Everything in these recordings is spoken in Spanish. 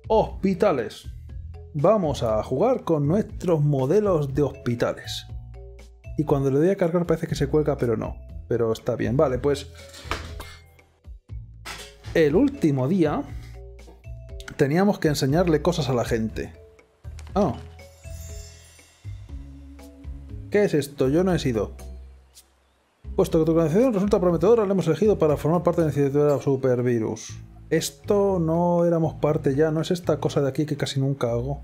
Hospitales. Vamos a jugar con nuestros modelos de hospitales. Y cuando le doy a cargar parece que se cuelga, pero no. Pero está bien. Vale, pues... El último día... teníamos que enseñarle cosas a la gente. Ah. ¿Qué es esto? Yo no he sido. Puesto que tu organización resulta prometedora, la hemos elegido para formar parte de la iniciativa Supervirus. Esto no éramos parte ya, no es esta cosa de aquí que casi nunca hago.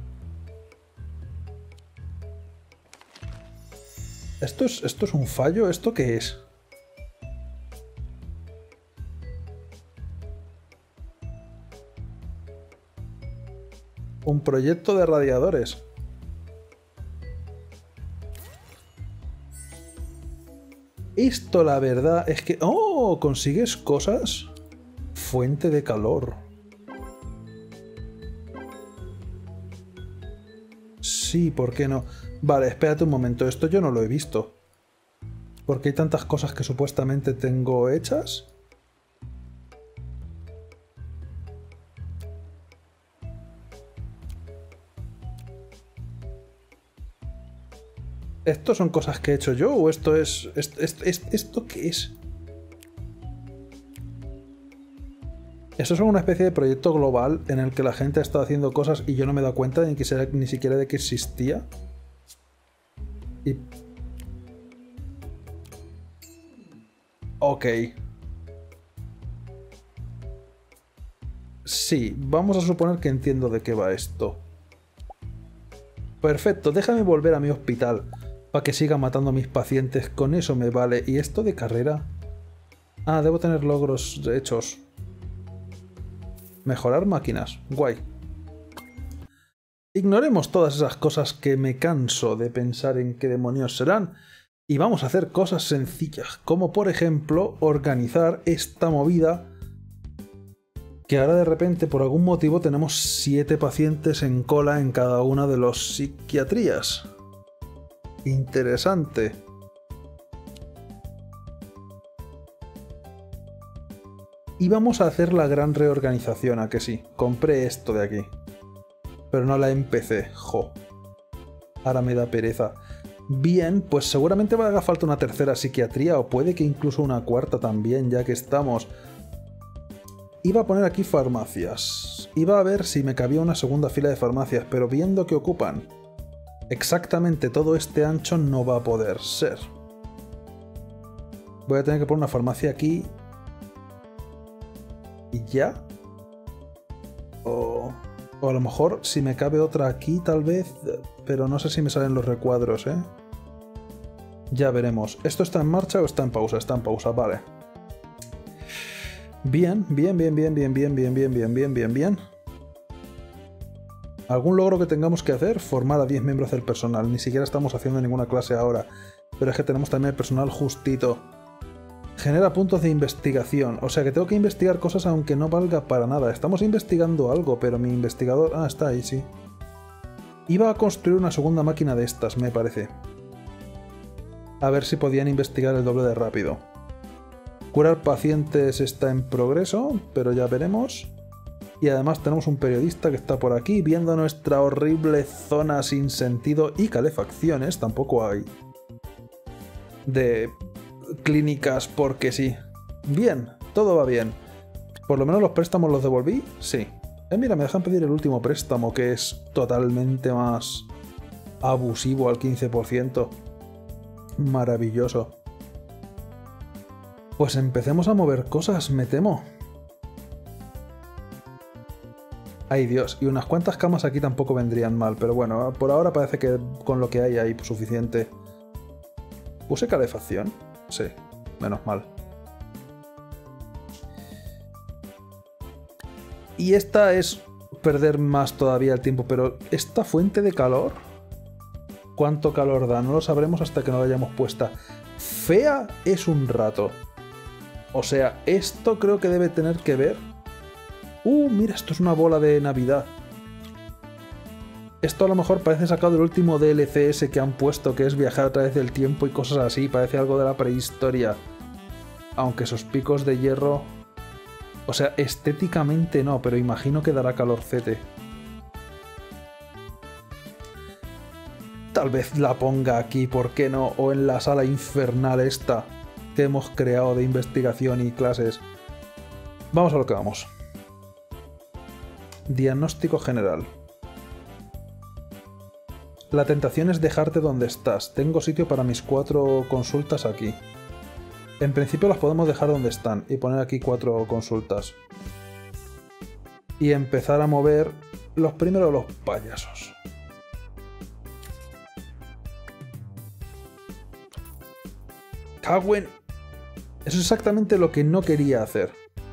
¿Esto es un fallo? ¿Esto qué es? Un proyecto de radiadores. Esto la verdad es que... ¡Oh! ¿Consigues cosas? Fuente de calor. Sí, ¿por qué no? Vale, espérate un momento. Esto yo no lo he visto. ¿Por qué hay tantas cosas que supuestamente tengo hechas? ¿Esto son cosas que he hecho yo o esto es... ¿Esto qué es? Esto es una especie de proyecto global en el que la gente ha estado haciendo cosas y yo no me he dado cuenta ni siquiera de que existía. Y... Ok. Sí, vamos a suponer que entiendo de qué va esto. Perfecto, déjame volver a mi hospital para que siga matando a mis pacientes. Con eso me vale. ¿Y esto de carrera? Ah, debo tener logros hechos. Mejorar máquinas. Guay. Ignoremos todas esas cosas que me canso de pensar en qué demonios serán y vamos a hacer cosas sencillas, como por ejemplo organizar esta movida que ahora de repente por algún motivo tenemos 7 pacientes en cola en cada una de los psiquiatrías. Interesante. Y vamos a hacer la gran reorganización, ¿a que sí? Compré esto de aquí. Pero no la empecé, jo. Ahora me da pereza. Bien, pues seguramente me haga falta una tercera psiquiatría o puede que incluso una cuarta también, ya que estamos. Iba a poner aquí farmacias. Iba a ver si me cabía una segunda fila de farmacias, pero viendo que ocupan exactamente todo este ancho no va a poder ser. Voy a tener que poner una farmacia aquí. ¿Y ya? O a lo mejor si me cabe otra aquí tal vez, pero no sé si me salen los recuadros, ¿eh? Ya veremos. ¿Esto está en marcha o está en pausa? Está en pausa, vale. Bien, bien, bien, bien, bien, bien, bien, bien, bien, bien, bien, bien. ¿Algún logro que tengamos que hacer? Formar a 10 miembros del personal. Ni siquiera estamos haciendo ninguna clase ahora. Pero es que tenemos también el personal justito. Genera puntos de investigación. O sea que tengo que investigar cosas aunque no valga para nada. Estamos investigando algo, pero mi investigador... Ah, está ahí, sí. Iba a construir una segunda máquina de estas, me parece. A ver si podían investigar el doble de rápido. Curar pacientes está en progreso, pero ya veremos. Y además tenemos un periodista que está por aquí viendo nuestra horrible zona sin sentido y calefacciones. Tampoco hay. De... clínicas porque sí. Bien, todo va bien. Por lo menos los préstamos los devolví, sí. Mira, me dejan pedir el último préstamo que es totalmente más abusivo al 15%. Maravilloso. Pues empecemos a mover cosas, me temo. Ay Dios, y unas cuantas camas aquí tampoco vendrían mal, pero bueno, por ahora parece que con lo que hay suficiente. ¿Puse calefacción? Sí, menos mal. Y esta es perder más todavía el tiempo, pero ¿esta fuente de calor? ¿Cuánto calor da? No lo sabremos hasta que no la hayamos puesta. Fea es un rato. O sea, esto creo que debe tener que ver... mira, esto es una bola de Navidad. Esto a lo mejor parece sacado del último DLC ese que han puesto, que es viajar a través del tiempo y cosas así. Parece algo de la prehistoria. Aunque esos picos de hierro... O sea, estéticamente no, pero imagino que dará calorcete. Tal vez la ponga aquí, ¿por qué no? O en la sala infernal esta que hemos creado de investigación y clases. Vamos a lo que vamos. Diagnóstico general. La tentación es dejarte donde estás. Tengo sitio para mis 4 consultas aquí. En principio las podemos dejar donde están y poner aquí 4 consultas. Y empezar a mover los primeros los payasos. ¡Cagüen! Eso es exactamente lo que no quería hacer.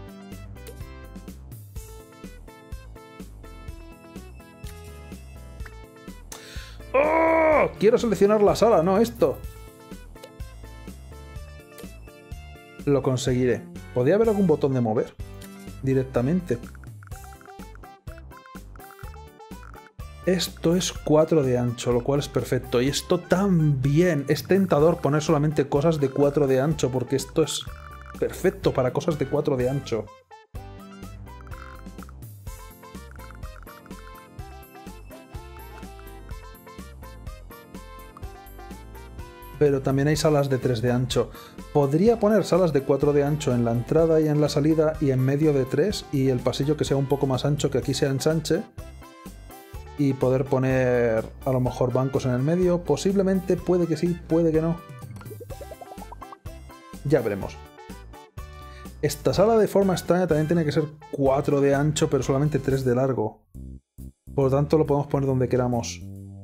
¡Oh! Quiero seleccionar la sala, no esto. Lo conseguiré. ¿Podría haber algún botón de mover? Directamente. Esto es 4 de ancho, lo cual es perfecto. Y esto también. Es tentador poner solamente cosas de 4 de ancho, porque esto es perfecto para cosas de 4 de ancho. Pero también hay salas de 3 de ancho. Podría poner salas de 4 de ancho en la entrada y en la salida y en medio de 3 y el pasillo que sea un poco más ancho, que aquí sea ensanche. Y poder poner a lo mejor bancos en el medio. Posiblemente, puede que sí, puede que no. Ya veremos. Esta sala de forma extraña también tiene que ser 4 de ancho, pero solamente 3 de largo. Por lo tanto lo podemos poner donde queramos.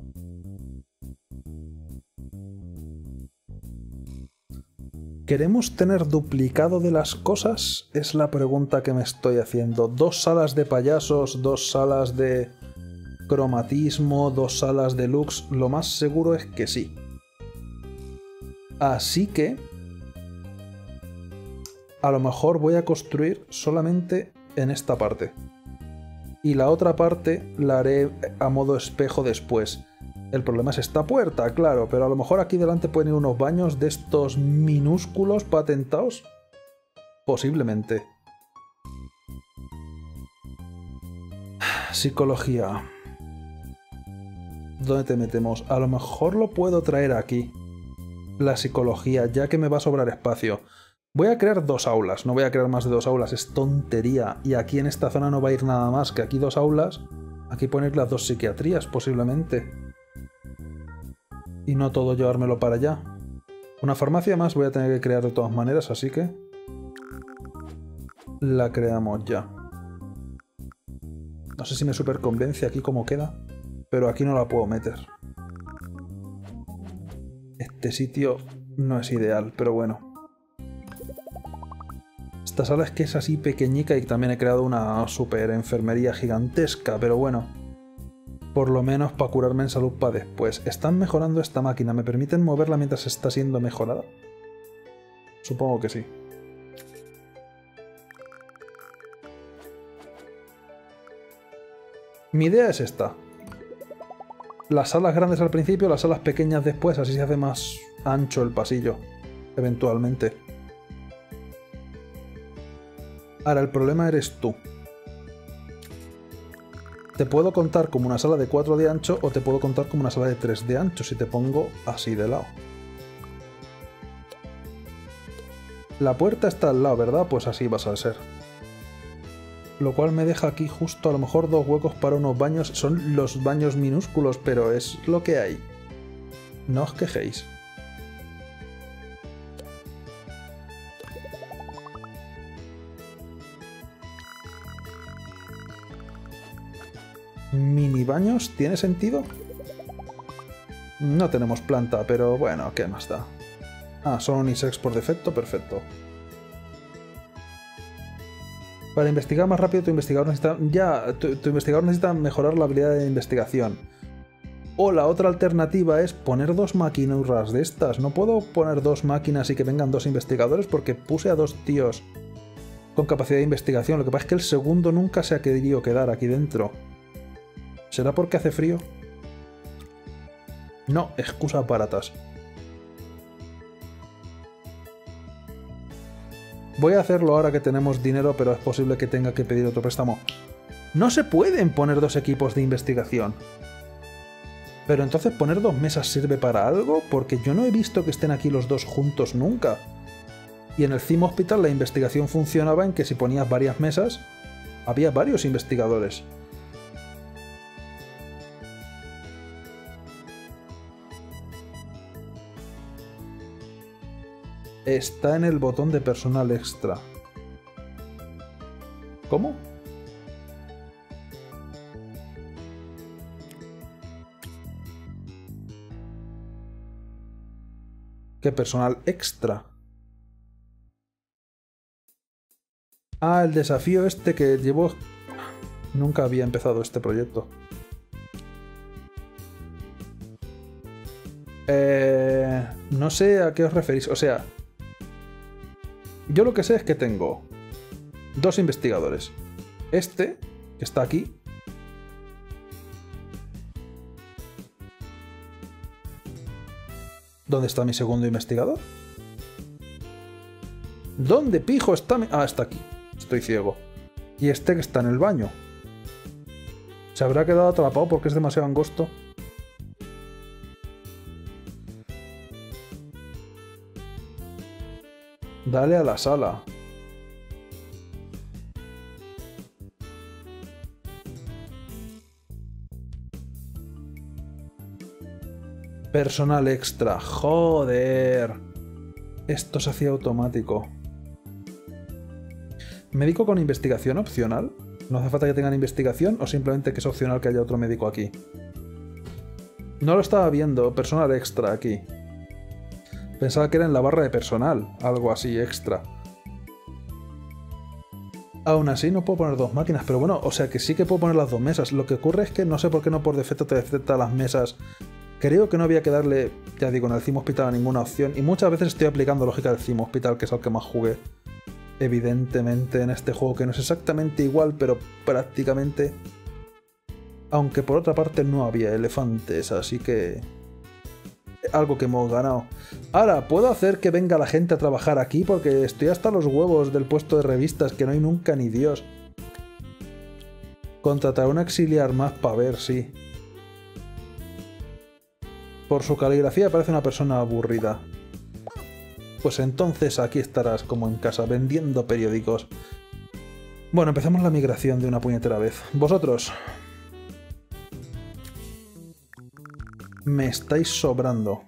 ¿Queremos tener duplicado de las cosas? Es la pregunta que me estoy haciendo. 2 salas de payasos, 2 salas de cromatismo, 2 salas de lux. Lo más seguro es que sí. Así que a lo mejor voy a construir solamente en esta parte. Y la otra parte la haré a modo espejo después. El problema es esta puerta, claro, pero a lo mejor aquí delante pueden ir unos baños de estos minúsculos patentados. Posiblemente. Psicología. ¿Dónde te metemos? A lo mejor lo puedo traer aquí. La psicología, ya que me va a sobrar espacio. Voy a crear 2 aulas, no voy a crear más de 2 aulas, es tontería. Y aquí en esta zona no va a ir nada más que aquí 2 aulas. Aquí poner las 2 psiquiatrías, posiblemente. Y no todo llevármelo para allá. Una farmacia más voy a tener que crear de todas maneras, así que la creamos ya. No sé si me super convence aquí cómo queda, pero aquí no la puedo meter. Este sitio no es ideal, pero bueno. Esta sala es que es así pequeñica y también he creado una super enfermería gigantesca, pero bueno. Por lo menos para curarme en salud para después. ¿Están mejorando esta máquina? ¿Me permiten moverla mientras está siendo mejorada? Supongo que sí. Mi idea es esta. Las salas grandes al principio, las salas pequeñas después, así se hace más ancho el pasillo, eventualmente. Ahora, el problema eres tú. Te puedo contar como una sala de 4 de ancho o te puedo contar como una sala de 3 de ancho si te pongo así de lado. La puerta está al lado, ¿verdad? Pues así vas a ser. Lo cual me deja aquí justo a lo mejor 2 huecos para unos baños. Son los baños minúsculos, pero es lo que hay. No os quejéis. ¿Mini baños? ¿Tiene sentido? No tenemos planta, pero bueno, ¿qué más da? Ah, son unisex por defecto, perfecto. Para investigar más rápido, tu investigador necesita... tu investigador necesita mejorar la habilidad de investigación. O la otra alternativa es poner 2 maquinurras de estas. No puedo poner 2 máquinas y que vengan 2 investigadores porque puse a 2 tíos con capacidad de investigación. Lo que pasa es que el segundo nunca se ha querido quedar aquí dentro. ¿Será porque hace frío? No, excusas baratas. Voy a hacerlo ahora que tenemos dinero, pero es posible que tenga que pedir otro préstamo. No se pueden poner dos equipos de investigación. Pero entonces, ¿poner dos mesas sirve para algo? Porque yo no he visto que estén aquí los dos juntos nunca. Y en el Theme Hospital la investigación funcionaba en que si ponías varias mesas, había varios investigadores. Está en el botón de personal extra. ¿Cómo? ¿Qué personal extra? Ah, el desafío este que llevo... Nunca había empezado este proyecto. No sé a qué os referís. O sea, yo lo que sé es que tengo dos investigadores. Este, que está aquí. ¿Dónde está mi segundo investigador? ¿Dónde pijo está mi...? Ah, está aquí. Estoy ciego. Y este que está en el baño. ¿Se habrá quedado atrapado porque es demasiado angosto? Dale a la sala. Personal extra. Joder. Esto se hacía automático. ¿Médico con investigación opcional? ¿No hace falta que tengan investigación o simplemente que es opcional que haya otro médico aquí? No lo estaba viendo. Personal extra aquí. Pensaba que era en la barra de personal. Algo así extra. Aún así no puedo poner dos máquinas. Pero bueno, o sea que sí que puedo poner las dos mesas. Lo que ocurre es que no sé por qué no por defecto te detecta las mesas. Creo que no había que darle, ya digo, en el Theme Hospital a ninguna opción. Y muchas veces estoy aplicando lógica del Theme Hospital, que es al que más jugué. Evidentemente en este juego, que no es exactamente igual, pero prácticamente. Aunque por otra parte no había elefantes, así que... algo que hemos ganado. Ahora, ¿puedo hacer que venga la gente a trabajar aquí? Porque estoy hasta los huevos del puesto de revistas, que no hay nunca ni Dios. Contratar a un auxiliar más para ver, sí. Por su caligrafía parece una persona aburrida. Pues entonces aquí estarás como en casa, vendiendo periódicos. Bueno, empezamos la migración de una puñetera vez. Vosotros... me estáis sobrando.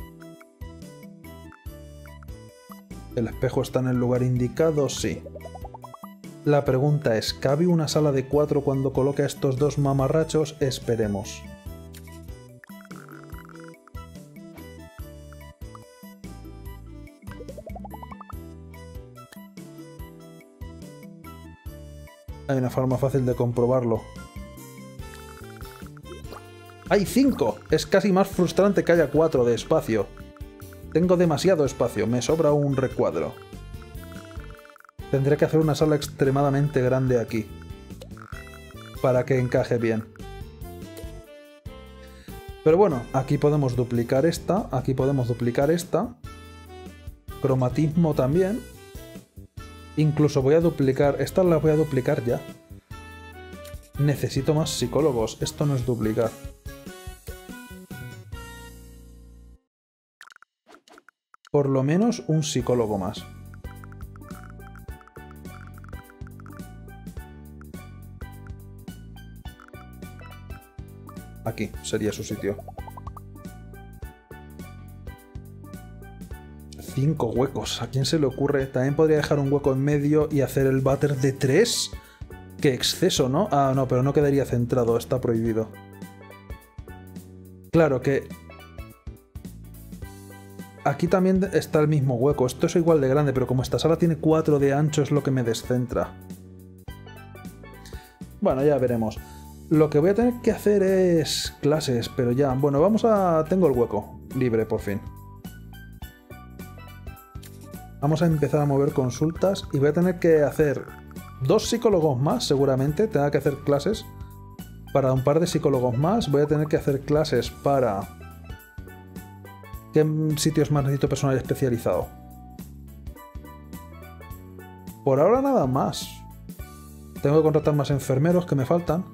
¿El espejo está en el lugar indicado? Sí. La pregunta es, ¿cabe una sala de 4 cuando coloque a estos dos mamarrachos? Esperemos. Hay una forma fácil de comprobarlo. ¡Hay 5! Es casi más frustrante que haya 4 de espacio. Tengo demasiado espacio, me sobra un recuadro. Tendré que hacer una sala extremadamente grande aquí. Para que encaje bien. Pero bueno, aquí podemos duplicar esta, aquí podemos duplicar esta. Cromatismo también. Incluso voy a duplicar... Estas las voy a duplicar ya. Necesito más psicólogos. Esto no es duplicar. Por lo menos un psicólogo más. Aquí sería su sitio. 5 huecos. ¿A quién se le ocurre? También podría dejar un hueco en medio y hacer el váter de 3. ¡Qué exceso!, ¿no? Ah, no, pero no quedaría centrado. Está prohibido. Claro que... aquí también está el mismo hueco. Esto es igual de grande, pero como esta sala tiene 4 de ancho es lo que me descentra. Bueno, ya veremos. Lo que voy a tener que hacer es clases, pero ya... bueno, vamos a... tengo el hueco libre por fin. Vamos a empezar a mover consultas y voy a tener que hacer 2 psicólogos más, seguramente. Tenga que hacer clases para un par de psicólogos más. Voy a tener que hacer clases para... ¿qué sitios más necesito personal especializado? Por ahora nada más. Tengo que contratar más enfermeros que me faltan.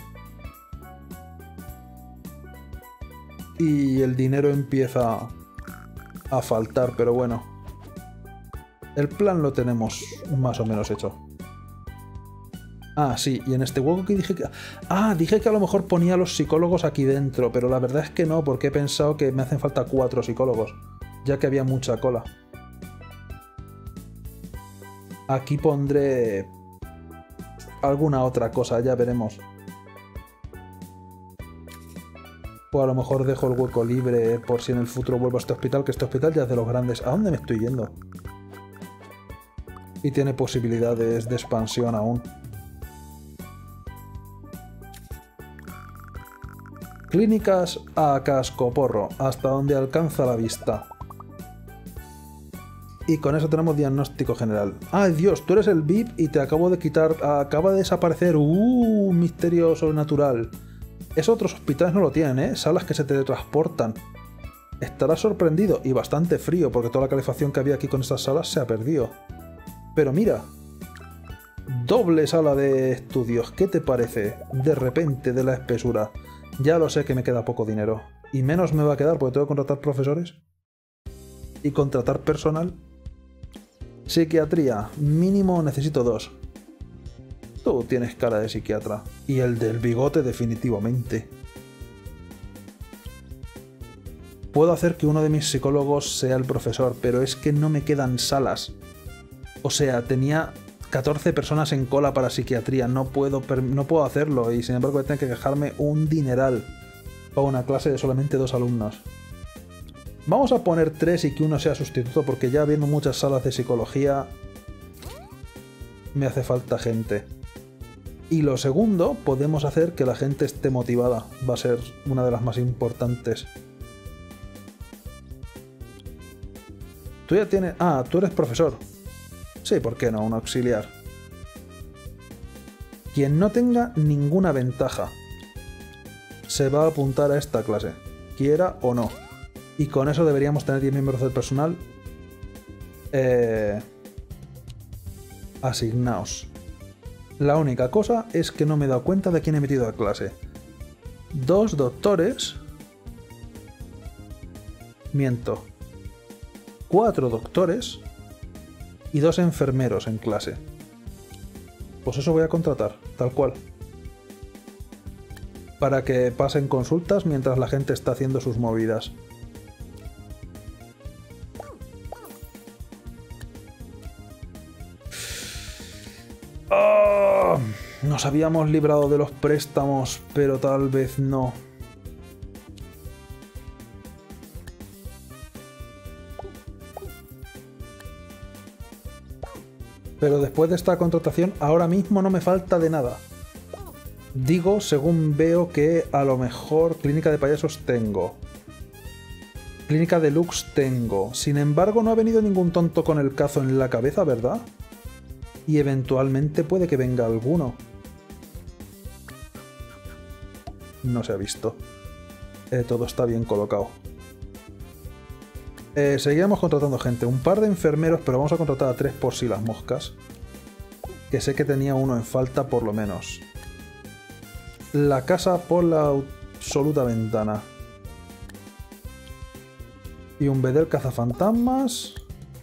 Y el dinero empieza a faltar, pero bueno. El plan lo tenemos más o menos hecho. Ah, sí, y en este hueco que dije que... Ah, dije que a lo mejor ponía a los psicólogos aquí dentro, pero la verdad es que no, porque he pensado que me hacen falta 4 psicólogos, ya que había mucha cola. Aquí pondré alguna otra cosa, ya veremos. O a lo mejor dejo el hueco libre por si en el futuro vuelvo a este hospital, que este hospital ya es de los grandes. ¿A dónde me estoy yendo? Y tiene posibilidades de expansión aún. Clínicas a cascoporro, hasta donde alcanza la vista. Y con eso tenemos diagnóstico general. ¡Ay, Dios! Tú eres el VIP y te acabo de quitar... Acaba de desaparecer. Un misterio sobrenatural. Esos otros hospitales no lo tienen, ¿eh? Salas que se teletransportan. Estarás sorprendido y bastante frío porque toda la calefacción que había aquí con estas salas se ha perdido. Pero mira. Doble sala de estudios. ¿Qué te parece? De repente, de la espesura. Ya lo sé que me queda poco dinero. Y menos me va a quedar porque tengo que contratar profesores. Y contratar personal. Psiquiatría. Mínimo necesito 2. Tú tienes cara de psiquiatra. Y el del bigote definitivamente. Puedo hacer que uno de mis psicólogos sea el profesor, pero es que no me quedan salas. O sea, tenía 14 personas en cola para psiquiatría. No puedo hacerlo y sin embargo voy a tener que dejarme un dineral para una clase de solamente 2 alumnos. Vamos a poner 3 y que uno sea sustituto porque ya habiendo muchas salas de psicología me hace falta gente. Y lo segundo, podemos hacer que la gente esté motivada. Va a ser una de las más importantes. Tú ya tienes... Ah, tú eres profesor. Sí, ¿por qué no? Un auxiliar. Quien no tenga ninguna ventaja se va a apuntar a esta clase, quiera o no. Y con eso deberíamos tener 10 miembros del personal asignados. La única cosa es que no me he dado cuenta de quién he metido a clase. 2 doctores. Miento. 4 doctores y 2 enfermeros en clase. Pues eso voy a contratar, tal cual. Para que pasen consultas mientras la gente está haciendo sus movidas. ¡Oh! Nos habíamos librado de los préstamos, pero tal vez no. Pero después de esta contratación, ahora mismo no me falta de nada. Digo, según veo que a lo mejor clínica de payasos tengo. Clínica deluxe tengo. Sin embargo, no ha venido ningún tonto con el cazo en la cabeza, ¿verdad? Y eventualmente puede que venga alguno. No se ha visto. Todo está bien colocado. Seguiremos contratando gente. Un par de enfermeros, pero vamos a contratar a 3 por si las moscas. Que sé que tenía uno en falta por lo menos. La casa por la absoluta ventana. Y un bedel cazafantasmas.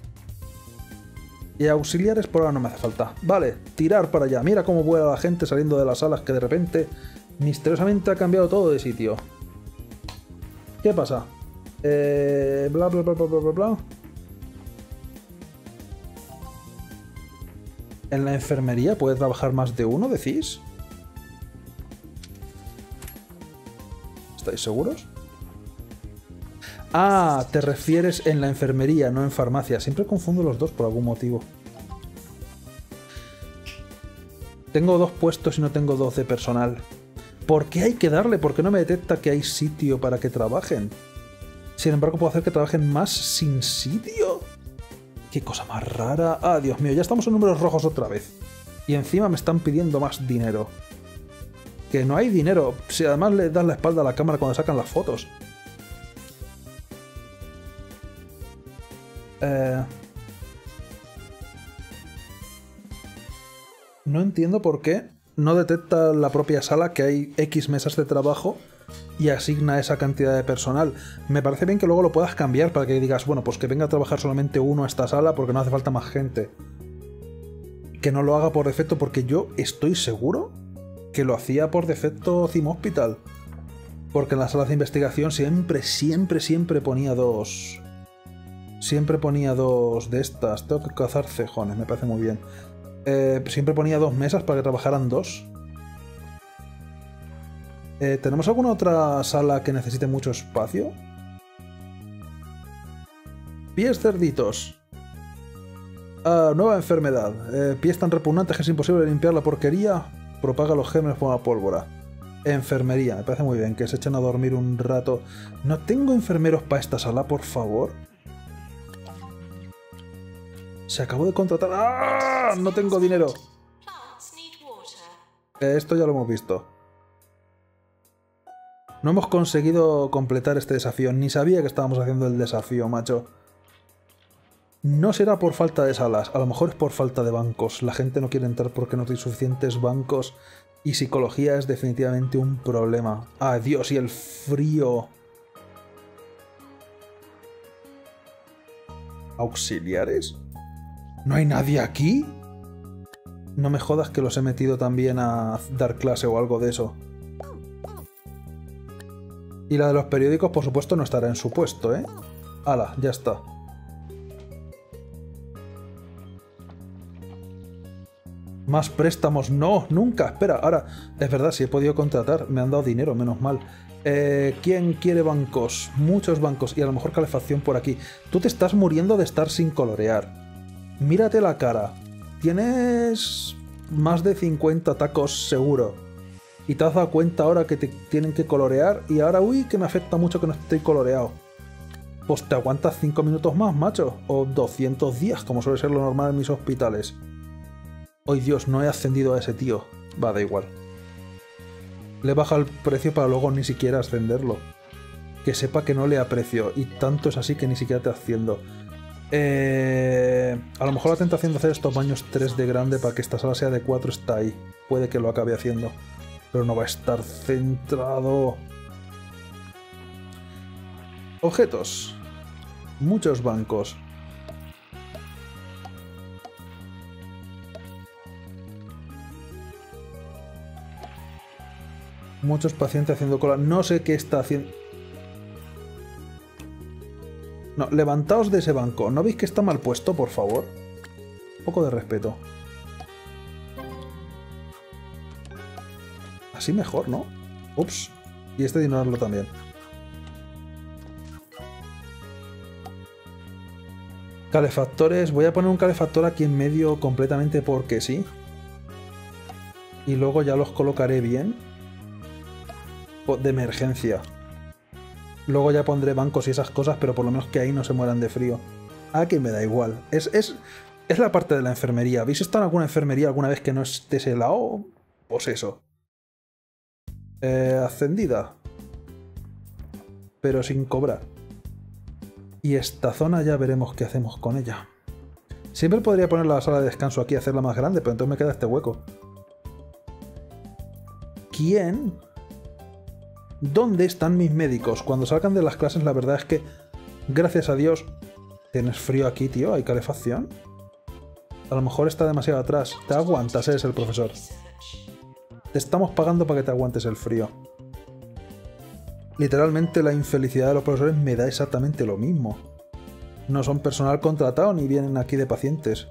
Y auxiliares por ahora no me hace falta. Vale, tirar para allá. Mira cómo vuela la gente saliendo de las salas que de repente misteriosamente ha cambiado todo de sitio. ¿Qué pasa? Bla bla bla bla bla bla. ¿En la enfermería puede trabajar más de uno, decís? ¿Estáis seguros? Ah, te refieres en la enfermería, no en farmacia. Siempre confundo los dos por algún motivo. Tengo 2 puestos y no tengo 2 de personal. ¿Por qué hay que darle? ¿Por qué no me detecta que hay sitio para que trabajen? Sin embargo, puedo hacer que trabajen más sin sitio. ¡Qué cosa más rara! ¡Ah, Dios mío! Ya estamos en números rojos otra vez. Y encima me están pidiendo más dinero. Que no hay dinero. Si además le das la espalda a la cámara cuando sacan las fotos. No entiendo por qué no detecta la propia sala que hay X mesas de trabajo y asigna esa cantidad de personal. Me parece bien que luego lo puedas cambiar para que digas, bueno, pues que venga a trabajar solamente uno a esta sala porque no hace falta más gente. Que no lo haga por defecto, porque yo estoy seguro que lo hacía por defecto Theme Hospital. Porque en las salas de investigación siempre ponía dos. Siempre ponía dos de estas. Tengo que cazar cejones, me parece muy bien. Siempre ponía dos mesas para que trabajaran dos. ¿Tenemos alguna otra sala que necesite mucho espacio? Pies cerditos. Nueva enfermedad. Pies tan repugnantes que es imposible limpiar la porquería. Propaga los gérmenes por la pólvora. Enfermería. Me parece muy bien que se echen a dormir un rato. ¿No tengo enfermeros para esta sala, por favor? Se acabó de contratar. ¡Ah! No tengo dinero. Esto ya lo hemos visto. No hemos conseguido completar este desafío. Ni sabía que estábamos haciendo el desafío, macho. No será por falta de salas. A lo mejor es por falta de bancos. La gente no quiere entrar porque no hay suficientes bancos. Y psicología es definitivamente un problema. ¡Ah, Dios! Y el frío. ¿Auxiliares? ¿No hay nadie aquí? No me jodas que los he metido también a dar clase o algo de eso. Y la de los periódicos, por supuesto, no estará en su puesto, ¿eh? ¡Hala! Ya está. Más préstamos. ¡No! ¡Nunca! Espera, ahora... Es verdad, si he podido contratar. Me han dado dinero, menos mal. ¿Quién quiere bancos? Muchos bancos. Y a lo mejor calefacción por aquí. Tú te estás muriendo de estar sin colorear. Mírate la cara. Tienes... más de 50 tacos seguro. Y te has dado cuenta ahora que te tienen que colorear. Y ahora, uy, que me afecta mucho que no esté coloreado. Pues te aguantas 5 minutos más, macho. O 200 días, como suele ser lo normal en mis hospitales. ¡Ay, Dios! No he ascendido a ese tío. Va, da igual. Le baja el precio para luego ni siquiera ascenderlo. Que sepa que no le aprecio. Y tanto es así que ni siquiera te asciendo. A lo mejor la tentación de hacer estos baños 3 de grande para que esta sala sea de 4 está ahí. Puede que lo acabe haciendo. Pero no va a estar centrado. Objetos. Muchos bancos. Muchos pacientes haciendo cola. No sé qué está haciendo. No, levantaos de ese banco. ¿No veis que está mal puesto, por favor? Un poco de respeto. Así mejor, ¿no? Ups. Y este ignorarlo también. Calefactores. Voy a poner un calefactor aquí en medio completamente porque sí. Y luego ya los colocaré bien. De emergencia. Luego ya pondré bancos y esas cosas, pero por lo menos que ahí no se mueran de frío. Ah, que me da igual. Es la parte de la enfermería. ¿Habéis estado en alguna enfermería alguna vez que no esté ese lado? Pues eso. Ascendida. Pero sin cobrar. Y esta zona ya veremos qué hacemos con ella. Siempre podría poner la sala de descanso aquí y hacerla más grande, pero entonces me queda este hueco. ¿Quién? ¿Dónde están mis médicos? Cuando salgan de las clases, la verdad es que, gracias a Dios... ¿Tienes frío aquí, tío? ¿Hay calefacción? A lo mejor está demasiado atrás. Te aguantas, eres el profesor. Te estamos pagando para que te aguantes el frío. Literalmente la infelicidad de los profesores me da exactamente lo mismo. No son personal contratado ni vienen aquí de pacientes.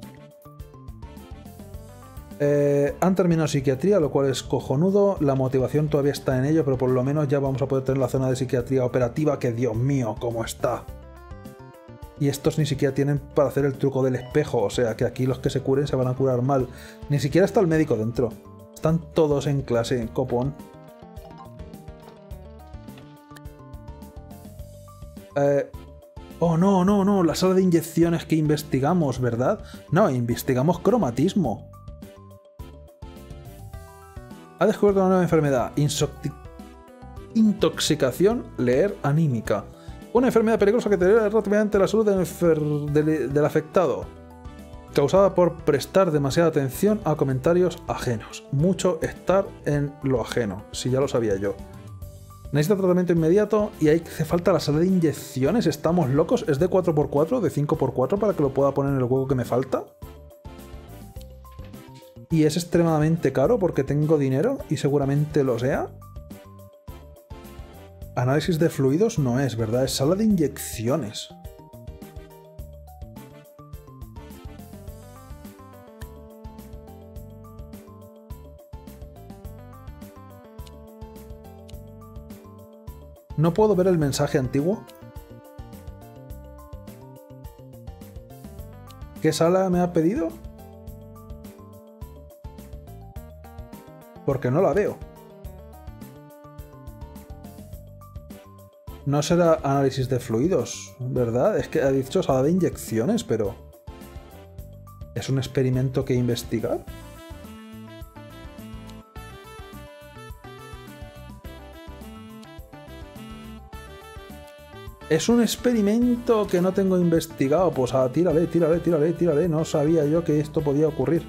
Han terminado psiquiatría, lo cual es cojonudo. La motivación todavía está en ello, pero por lo menos ya vamos a poder tener la zona de psiquiatría operativa, que Dios mío, cómo está. Y estos ni siquiera tienen para hacer el truco del espejo, o sea que aquí los que se curen se van a curar mal. Ni siquiera está el médico dentro. Están todos en clase, copón. Oh, no, la sala de inyecciones que investigamos, ¿verdad? No, investigamos cromatismo. Ha descubierto una nueva enfermedad. Intoxicación, leer anímica. Una enfermedad peligrosa que deteriora rápidamente la salud del afectado. Causada por prestar demasiada atención a comentarios ajenos. Mucho estar en lo ajeno, si ya lo sabía yo. Necesita tratamiento inmediato y ahí hace falta la sala de inyecciones. ¿Estamos locos? ¿Es de 4x4, de 5x4 para que lo pueda poner en el hueco que me falta? Y es extremadamente caro porque tengo dinero y seguramente lo sea. Análisis de fluidos no es, ¿verdad? Es sala de inyecciones. ¿No puedo ver el mensaje antiguo? ¿Qué sala me ha pedido? Porque no la veo. No será análisis de fluidos, ¿verdad? Es que ha dicho sala de inyecciones, pero... ¿es un experimento que investigar? Es un experimento que no tengo investigado. Pues tírale. No sabía yo que esto podía ocurrir.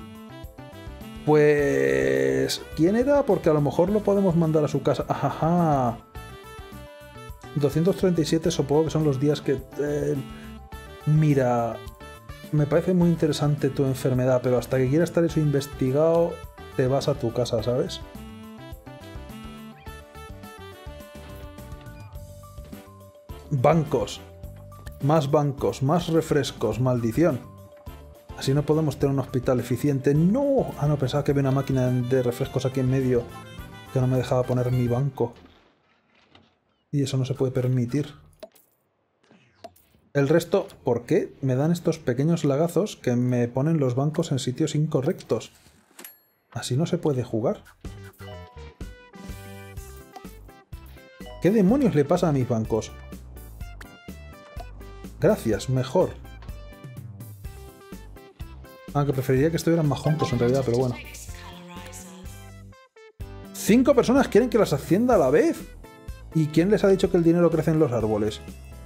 Pues... ¿quién era? Porque a lo mejor lo podemos mandar a su casa. Ajá. 237 supongo que son los días que... mira... me parece muy interesante tu enfermedad, pero hasta que quiera estar eso investigado, te vas a tu casa, ¿sabes? Bancos. Más refrescos, maldición. Así no podemos tener un hospital eficiente. ¡No! Ah, no, pensaba que había una máquina de refrescos aquí en medio que no me dejaba poner mi banco. Y eso no se puede permitir. El resto, ¿por qué me dan estos pequeños lagazos que me ponen los bancos en sitios incorrectos? Así no se puede jugar. ¿Qué demonios le pasa a mis bancos? Gracias, mejor. Aunque preferiría que estuvieran más juntos en realidad, pero bueno. 5 personas quieren que las ascienda a la vez. ¿Y quién les ha dicho que el dinero crece en los árboles?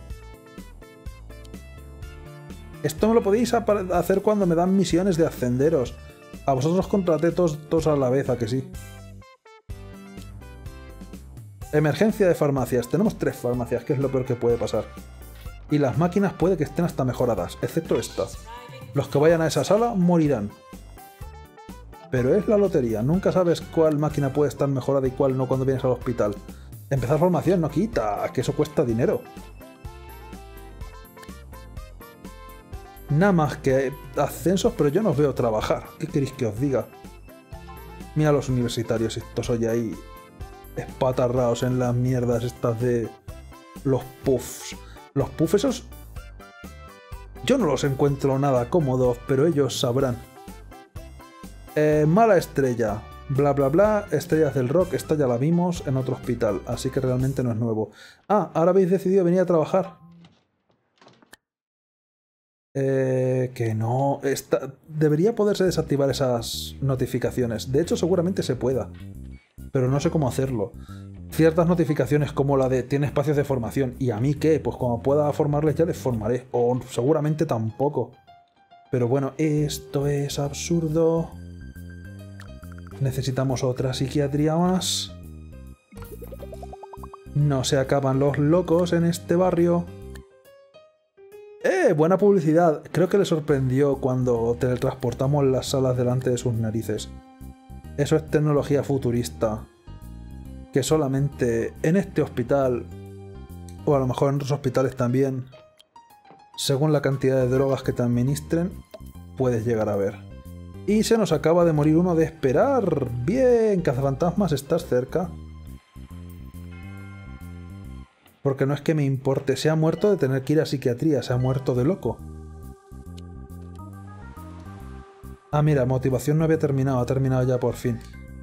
Esto me lo podéis hacer cuando me dan misiones de ascenderos. A vosotros os contraté todos a la vez, ¿a que sí? Emergencia de farmacias. Tenemos 3 farmacias, que es lo peor que puede pasar. Y las máquinas puede que estén hasta mejoradas, excepto esta. Los que vayan a esa sala morirán. Pero es la lotería, nunca sabes cuál máquina puede estar mejorada y cuál no cuando vienes al hospital. Empezar formación no quita, que eso cuesta dinero. Nada más que ascensos, pero yo no os veo trabajar. ¿Qué queréis que os diga? Mira a los universitarios, estos hoy ahí espatarraos en las mierdas estas de los puffs. Los puffs esos... yo no los encuentro nada cómodos, pero ellos sabrán. Mala estrella. Bla bla bla, estrellas del rock, esta ya la vimos en otro hospital, así que realmente no es nuevo. Ah, ahora habéis decidido venir a trabajar. Que no... debería poderse desactivar esas notificaciones. De hecho, seguramente se pueda. Pero no sé cómo hacerlo. Ciertas notificaciones como la de tiene espacios de formación. ¿Y a mí qué? Pues como pueda formarles ya les formaré. O seguramente tampoco. Pero bueno, esto es absurdo. Necesitamos otra psiquiatría más. No se acaban los locos en este barrio. Buena publicidad. Creo que le sorprendió cuando teletransportamos las salas delante de sus narices. Eso es tecnología futurista. Que solamente en este hospital, o a lo mejor en otros hospitales también, según la cantidad de drogas que te administren, puedes llegar a ver. Y se nos acaba de morir uno de esperar. Bien, cazafantasmas, estás cerca. Porque no es que me importe, se ha muerto de tener que ir a psiquiatría, se ha muerto de loco. Ah, mira, motivación no había terminado, ha terminado ya por fin.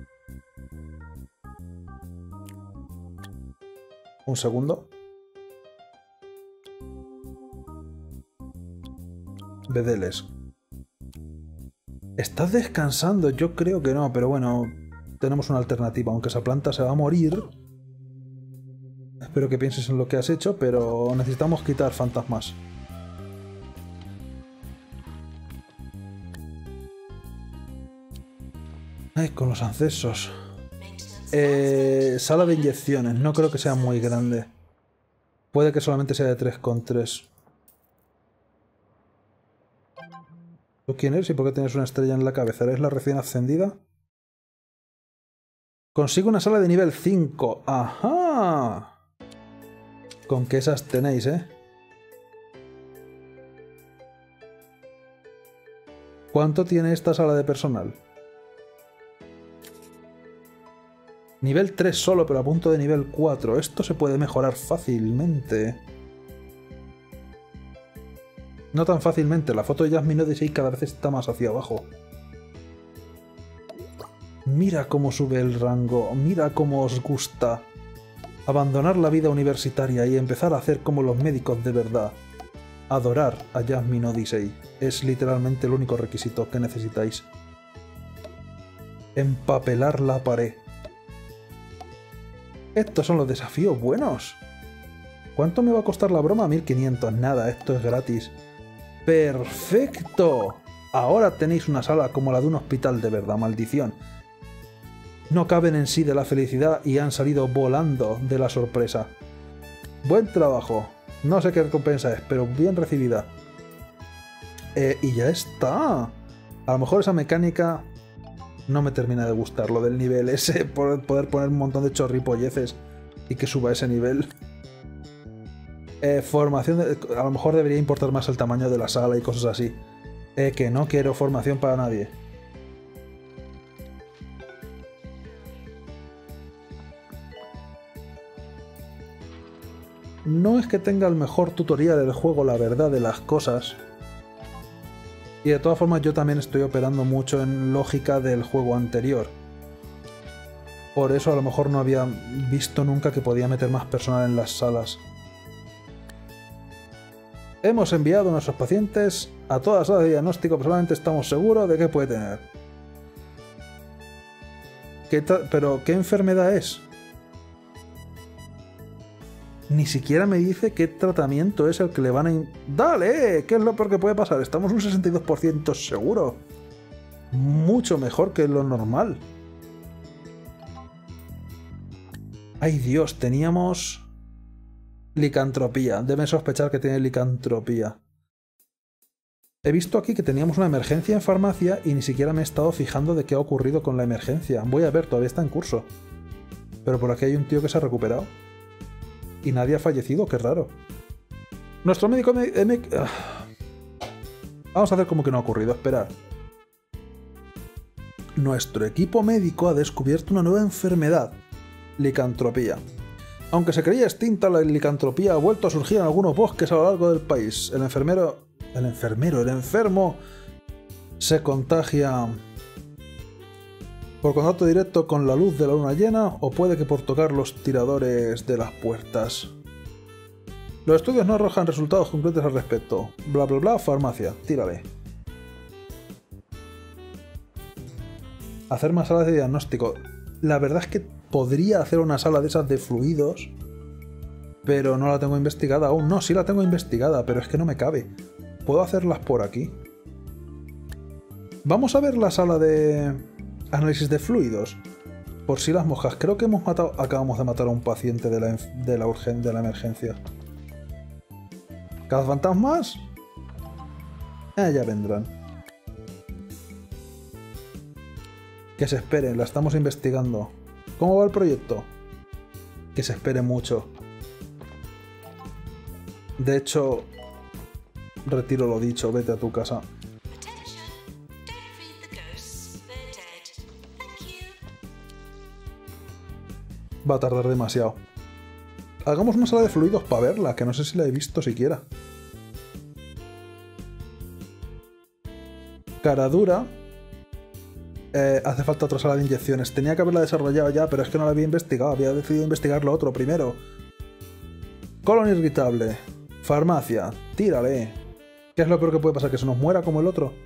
Un segundo. Bedeles. ¿Estás descansando? Yo creo que no, pero bueno, tenemos una alternativa. Aunque esa planta se va a morir. Espero que pienses en lo que has hecho, pero necesitamos quitar fantasmas. Ay, con los accesos. Sala de inyecciones. No creo que sea muy grande. Puede que solamente sea de 3,3. ¿Tú quién eres y por qué tienes una estrella en la cabeza? ¿Eres la recién ascendida? Consigo una sala de nivel 5. ¡Ajá! Con que esas tenéis, ¿eh? ¿Cuánto tiene esta sala de personal? Nivel 3 solo, pero a punto de nivel 4. Esto se puede mejorar fácilmente. No tan fácilmente. La foto de Jasmine Odyssey cada vez está más hacia abajo. Mira cómo sube el rango. Mira cómo os gusta. Abandonar la vida universitaria y empezar a hacer como los médicos de verdad. Adorar a Jasmine Odyssey. Es literalmente el único requisito que necesitáis. Empapelar la pared. Estos son los desafíos buenos. ¿Cuánto me va a costar la broma? 1500. Nada, esto es gratis. ¡Perfecto! Ahora tenéis una sala como la de un hospital de verdad, maldición. No caben en sí de la felicidad y han salido volando de la sorpresa. Buen trabajo. No sé qué recompensa es, pero bien recibida. Y ya está. A lo mejor esa mecánica no me termina de gustar, lo del nivel ese, poder poner un montón de chorripolleces y que suba ese nivel. Formación, a lo mejor debería importar más el tamaño de la sala y cosas así. Que no quiero formación para nadie. No es que tenga el mejor tutorial del juego, la verdad de las cosas. Y de todas formas yo también estoy operando mucho en lógica del juego anterior. Por eso a lo mejor no había visto nunca que podía meter más personal en las salas. Hemos enviado a nuestros pacientes a toda la sala de diagnóstico, pero solamente estamos seguros de qué puede tener. ¿Pero qué enfermedad es? Ni siquiera me dice qué tratamiento es el que le van a... ¡Dale! ¿Qué es lo peor que puede pasar? Estamos un 62% seguro. Mucho mejor que lo normal. ¡Ay Dios! Teníamos... licantropía. Deben sospechar que tiene licantropía. He visto aquí que teníamos una emergencia en farmacia y ni siquiera me he estado fijando de qué ha ocurrido con la emergencia. Voy a ver, todavía está en curso. Pero por aquí hay un tío que se ha recuperado. Y nadie ha fallecido, qué raro. Nuestro médico... Vamos a hacer como que no ha ocurrido, esperad. Nuestro equipo médico ha descubierto una nueva enfermedad. Licantropía. Aunque se creía extinta, la licantropía ha vuelto a surgir en algunos bosques a lo largo del país. El enfermo se contagia por contacto directo con la luz de la luna llena o puede que por tocar los tiradores de las puertas. Los estudios no arrojan resultados concretos al respecto. Bla bla bla, farmacia. Tírale. Hacer más salas de diagnóstico. La verdad es que podría hacer una sala de esas de fluidos, pero no la tengo investigada aún. No, sí la tengo investigada, pero es que no me cabe. ¿Puedo hacerlas por aquí? Vamos a ver la sala de análisis de fluidos. Por si las moscas. Creo que acabamos de matar a un paciente de la emergencia. ¿Cazafantasmas? Ya vendrán. Que se esperen, la estamos investigando. ¿Cómo va el proyecto? Que se espere mucho. De hecho, retiro lo dicho, vete a tu casa. Va a tardar demasiado. Hagamos una sala de fluidos para verla, que no sé si la he visto siquiera. Cara dura. Hace falta otra sala de inyecciones. Tenía que haberla desarrollado ya, pero es que no la había investigado. Había decidido investigar lo otro primero. Colon irritable. Farmacia. Tírale. ¿Qué es lo peor que puede pasar? ¿Que se nos muera como el otro?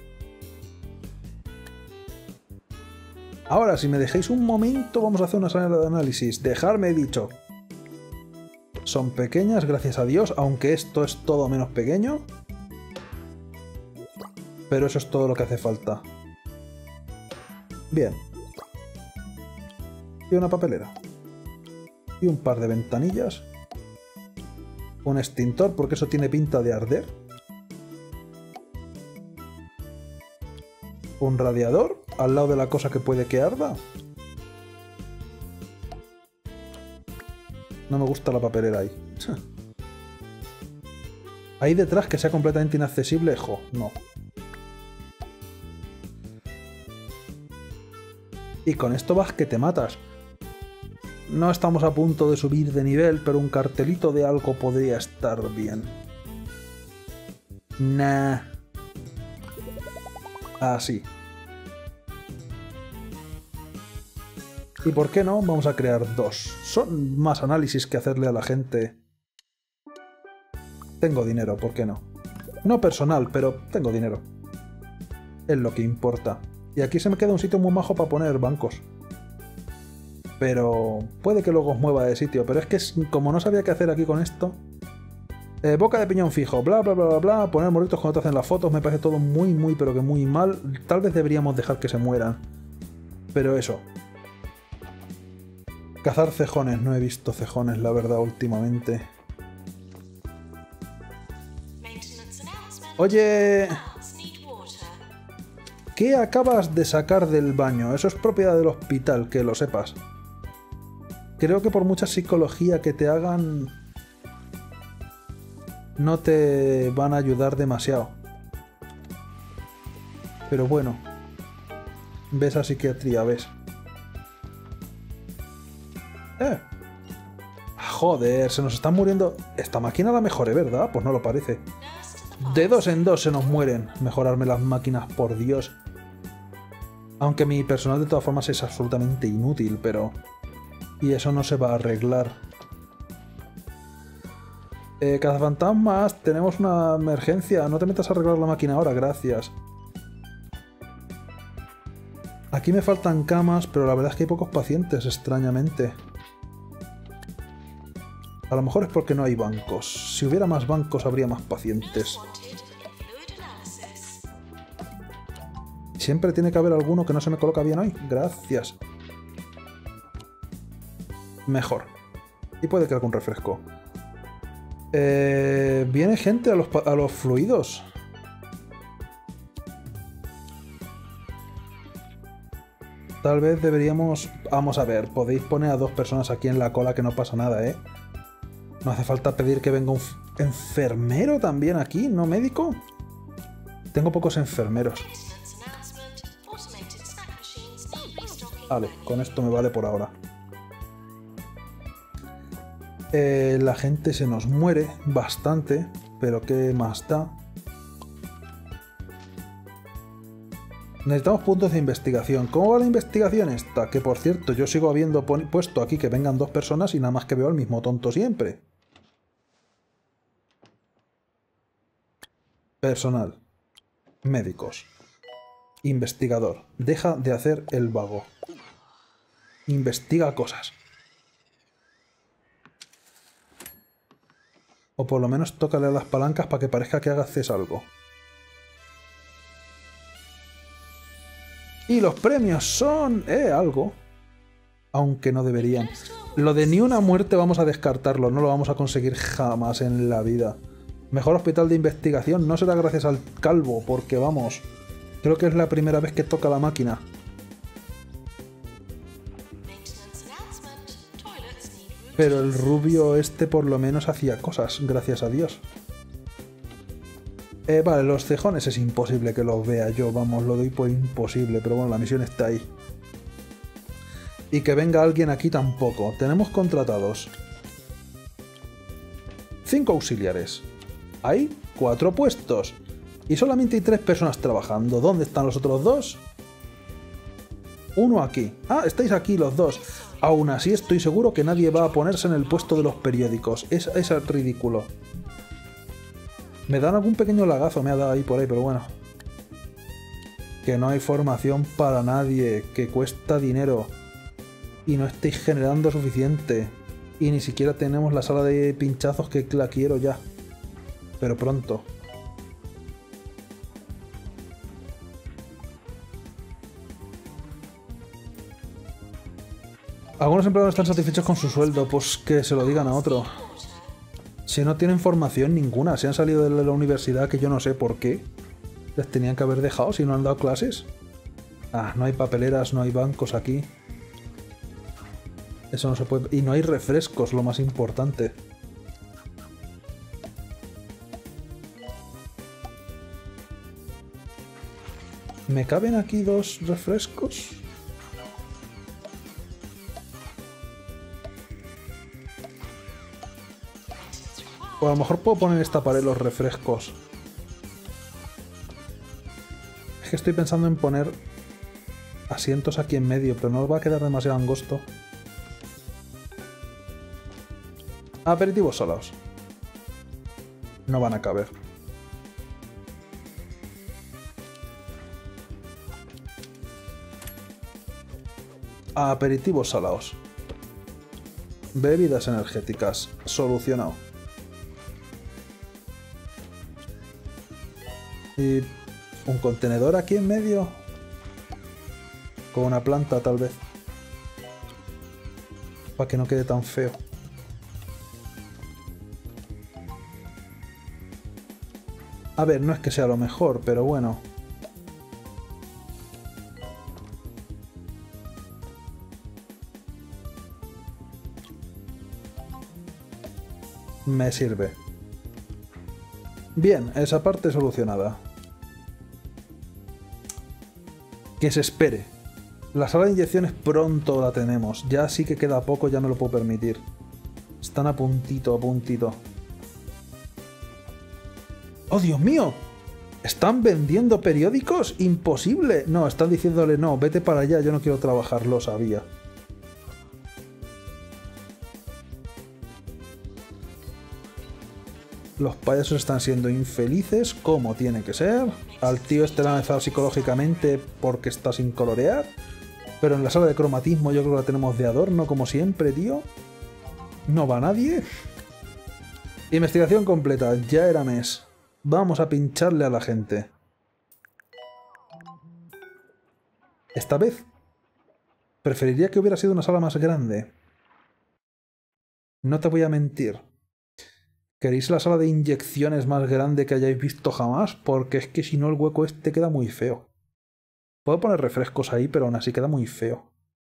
Ahora, si me dejáis un momento, vamos a hacer una sala de análisis. Dejarme dicho. Son pequeñas, gracias a Dios, aunque esto es todo menos pequeño. Pero eso es todo lo que hace falta. Bien. Y una papelera. Y un par de ventanillas. Un extintor, porque eso tiene pinta de arder. Un radiador al lado de la cosa que puede que arda. No me gusta la papelera ahí. Ahí detrás que sea completamente inaccesible, jo, no. Y con esto vas que te matas. No estamos a punto de subir de nivel, pero un cartelito de algo podría estar bien. Nah. Así. ¿Y por qué no? Vamos a crear dos. Son más análisis que hacerle a la gente. Tengo dinero, ¿por qué no? No personal, pero tengo dinero. Es lo que importa. Y aquí se me queda un sitio muy majo para poner bancos. Pero puede que luego os mueva de sitio. Pero es que como no sabía qué hacer aquí con esto... boca de piñón fijo, bla bla bla bla bla. Poner morritos cuando te hacen las fotos. Me parece todo muy muy pero que muy mal. Tal vez deberíamos dejar que se mueran. Pero eso. Cazar cejones. No he visto cejones, la verdad, últimamente. Oye... ¿Qué acabas de sacar del baño? Eso es propiedad del hospital, que lo sepas. Creo que por mucha psicología que te hagan... no te van a ayudar demasiado. Pero bueno. Ves a psiquiatría, ves. Joder, se nos están muriendo... Esta máquina la mejoré, ¿verdad? Pues no lo parece. De dos en dos se nos mueren. Mejorarme las máquinas, por Dios. Aunque mi personal de todas formas es absolutamente inútil, pero... Y eso no se va a arreglar. Cazafantasmas, tenemos una emergencia. No te metas a arreglar la máquina ahora, gracias. Aquí me faltan camas, pero la verdad es que hay pocos pacientes, extrañamente. A lo mejor es porque no hay bancos. Si hubiera más bancos, habría más pacientes. Siempre tiene que haber alguno que no se me coloca bien hoy. Gracias. Mejor. Y puede que algún refresco. Viene gente a los fluidos. Tal vez deberíamos... Vamos a ver, podéis poner a dos personas aquí en la cola que no pasa nada, ¿eh? No hace falta pedir que venga un enfermero también aquí, ¿no médico? Tengo pocos enfermeros. Vale, con esto me vale por ahora. La gente se nos muere bastante, pero ¿qué más da? Necesitamos puntos de investigación. ¿Cómo va la investigación esta? Que por cierto, yo sigo habiendo puesto aquí que vengan dos personas y nada más que veo al mismo tonto siempre. Personal. Médicos. Investigador. Deja de hacer el vago. Investiga cosas. O por lo menos tócale a las palancas para que parezca que haces algo. Y los premios son... algo. Aunque no deberían. Lo de ni una muerte vamos a descartarlo. No lo vamos a conseguir jamás en la vida. Mejor hospital de investigación no será gracias al calvo, porque vamos... Creo que es la primera vez que toca la máquina. Pero el rubio este por lo menos hacía cosas, gracias a Dios. Vale, los cejones es imposible que los vea yo, vamos, lo doy por imposible, pero bueno, la misión está ahí. Y que venga alguien aquí tampoco. Tenemos contratados 5 auxiliares. Hay 4 puestos. Y solamente hay 3 personas trabajando. ¿Dónde están los otros 2? Uno aquí. Ah, estáis aquí los dos. Aún así estoy seguro que nadie va a ponerse en el puesto de los periódicos. Es ridículo. Me dan algún pequeño lagazo, me ha dado ahí por ahí, pero bueno. Que no hay formación para nadie, que cuesta dinero. Y no estáis generando suficiente. Y ni siquiera tenemos la sala de pinchazos que la quiero ya. Pero pronto. Algunos empleados están satisfechos con su sueldo, pues que se lo digan a otro. Si no tienen formación ninguna, si han salido de la universidad, que yo no sé por qué. Les tenían que haber dejado si no han dado clases. Ah, no hay papeleras, no hay bancos aquí. Eso no se puede... Y no hay refrescos, lo más importante. ¿Me caben aquí 2 refrescos? O a lo mejor puedo poner esta pared los refrescos. Es que estoy pensando en poner asientos aquí en medio, pero no va a quedar demasiado angosto. Aperitivos salados. No van a caber. Aperitivos salados. Bebidas energéticas. Solucionado. Y un contenedor aquí en medio. Con una planta tal vez. Para que no quede tan feo. A ver, no es que sea lo mejor, pero bueno. Me sirve. Bien, esa parte solucionada. Que se espere. La sala de inyecciones pronto la tenemos. Ya sí que queda poco, ya me lo puedo permitir. Están a puntito, a puntito. ¡Oh, Dios mío! ¿Están vendiendo periódicos? ¡Imposible! No, están diciéndole no, vete para allá, yo no quiero trabajar, lo sabía. Los payasos están siendo infelices, como tiene que ser. Al tío este le han analizado psicológicamente porque está sin colorear. Pero en la sala de cromatismo yo creo que la tenemos de adorno, como siempre, tío. No va nadie. Investigación completa, ya era mes. Vamos a pincharle a la gente. Esta vez preferiría que hubiera sido una sala más grande. No te voy a mentir. ¿Queréis la sala de inyecciones más grande que hayáis visto jamás? Porque es que si no el hueco este queda muy feo. Puedo poner refrescos ahí, pero aún así queda muy feo.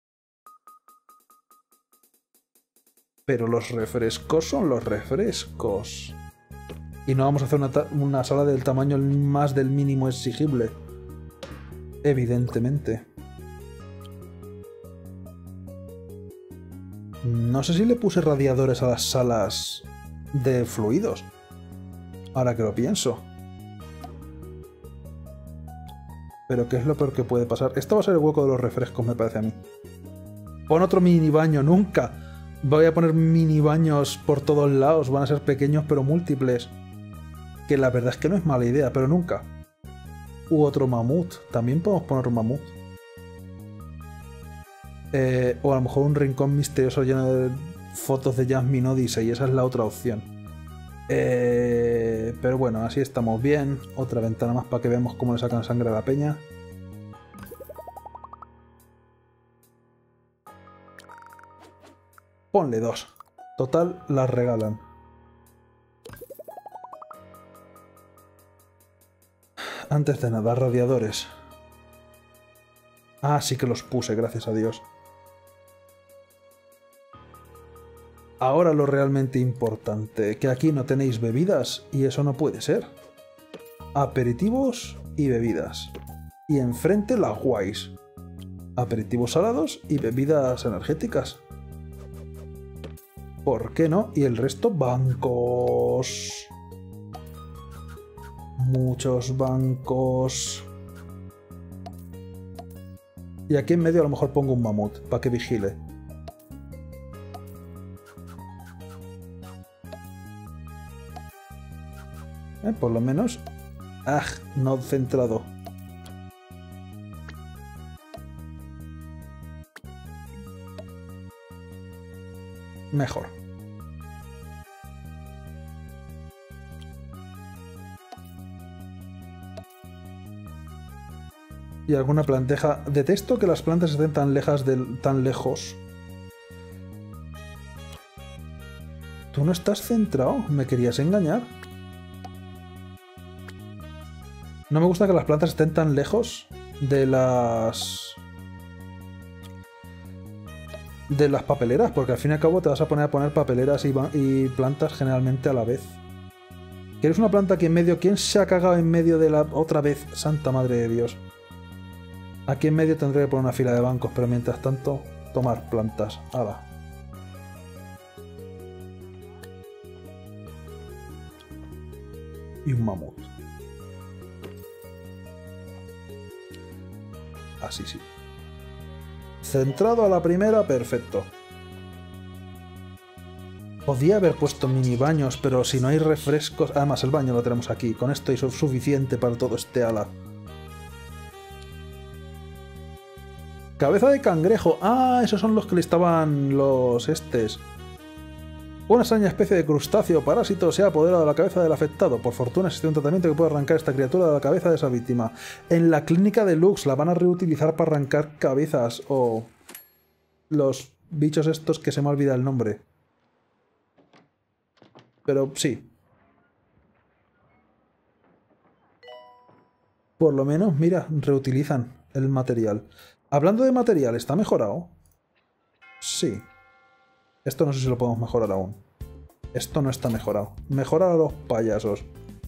Pero los refrescos son los refrescos. Y no vamos a hacer una sala del tamaño más del mínimo exigible. Evidentemente. No sé si le puse radiadores a las salas de fluidos. Ahora que lo pienso. Pero ¿qué es lo peor que puede pasar? Esto va a ser el hueco de los refrescos, me parece a mí. Pon otro mini baño, nunca. Voy a poner mini baños por todos lados. Van a ser pequeños pero múltiples. Que la verdad es que no es mala idea, pero nunca. U otro mamut. También podemos poner un mamut. O a lo mejor un rincón misterioso lleno de fotos de Jasmine Odyssey. Esa es la otra opción. Pero bueno, así estamos bien. Otra ventana más para que veamos cómo le sacan sangre a la peña. Ponle 2. Total, las regalan. Antes de nada, radiadores. Ah, sí que los puse, gracias a Dios. Ahora lo realmente importante, que aquí no tenéis bebidas, y eso no puede ser. Aperitivos y bebidas. Y enfrente las guays. Aperitivos salados y bebidas energéticas. ¿Por qué no? Y el resto, bancos. Muchos bancos. Y aquí en medio a lo mejor pongo un mamut, para que vigile. Por lo menos... ¡Ah! No centrado. Mejor. Y alguna planteja. Detesto que las plantas estén tan lejos Tú no estás centrado. ¿Me querías engañar? No me gusta que las plantas estén tan lejos de las papeleras, porque al fin y al cabo te vas a poner papeleras y plantas generalmente a la vez. ¿Quieres una planta aquí en medio? ¿Quién se ha cagado en medio de la otra vez? Santa madre de Dios. Aquí en medio tendré que poner una fila de bancos, pero mientras tanto, tomar plantas. ¡Hala! Y un mamut. Así sí. Centrado a la primera, perfecto. Podía haber puesto mini baños, pero si no hay refrescos... Además, el baño lo tenemos aquí. Con esto es suficiente para todo este ala. Cabeza de cangrejo. Ah, esos son los que le estaban los estes. Una extraña especie de crustáceo parásito se ha apoderado de la cabeza del afectado. Por fortuna existe un tratamiento que puede arrancar esta criatura de la cabeza de esa víctima. En la clínica de Lux la van a reutilizar para arrancar cabezas o... los bichos estos que se me olvida el nombre. Pero sí. Por lo menos, mira, reutilizan el material. Hablando de material, ¿está mejorado? Sí. Esto no sé si lo podemos mejorar aún. Esto no está mejorado. Mejorar a los payasos.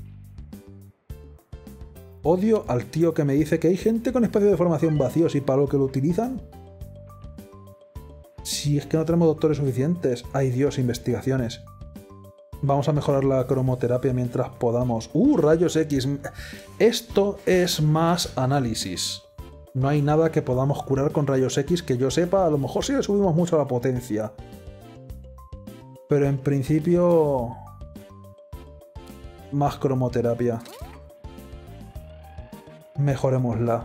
Odio al tío que me dice que hay gente con espacio de formación vacíos y para lo que lo utilizan. Si es que no tenemos doctores suficientes. Ay Dios, investigaciones. Vamos a mejorar la cromoterapia mientras podamos. Rayos X. Esto es más análisis. No hay nada que podamos curar con rayos X que yo sepa. A lo mejor sí le subimos mucho la potencia. Pero en principio... más cromoterapia. Mejorémosla.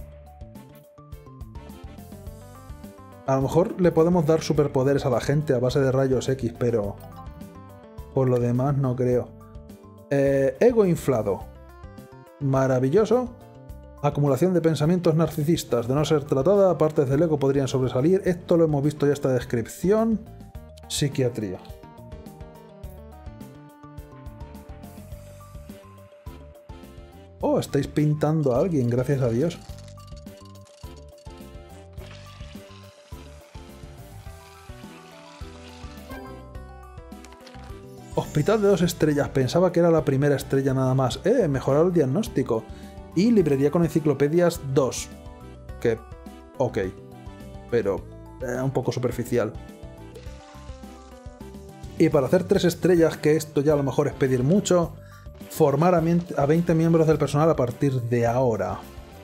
A lo mejor le podemos dar superpoderes a la gente a base de rayos X, pero... por lo demás no creo. Ego inflado. Maravilloso. Acumulación de pensamientos narcisistas. De no ser tratada, partes del ego podrían sobresalir. Esto lo hemos visto ya esta descripción. Psiquiatría. Oh, estáis pintando a alguien, gracias a Dios. Hospital de 2 estrellas. Pensaba que era la primera estrella nada más. Mejorar el diagnóstico. Y librería con enciclopedias 2. Que... ok. Pero... un poco superficial. Y para hacer 3 estrellas, que esto ya a lo mejor es pedir mucho, formar a 20 miembros del personal a partir de ahora.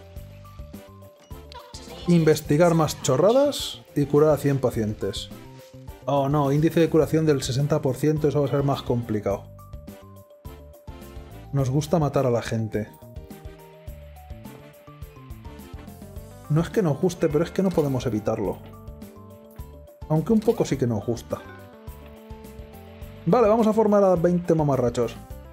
Investigar más chorradas y curar a 100 pacientes. Oh no, índice de curación del 60%, eso va a ser más complicado. Nos gusta matar a la gente. No es que nos guste, pero es que no podemos evitarlo. Aunque un poco sí que nos gusta. Vale, vamos a formar a 20 mamarrachos.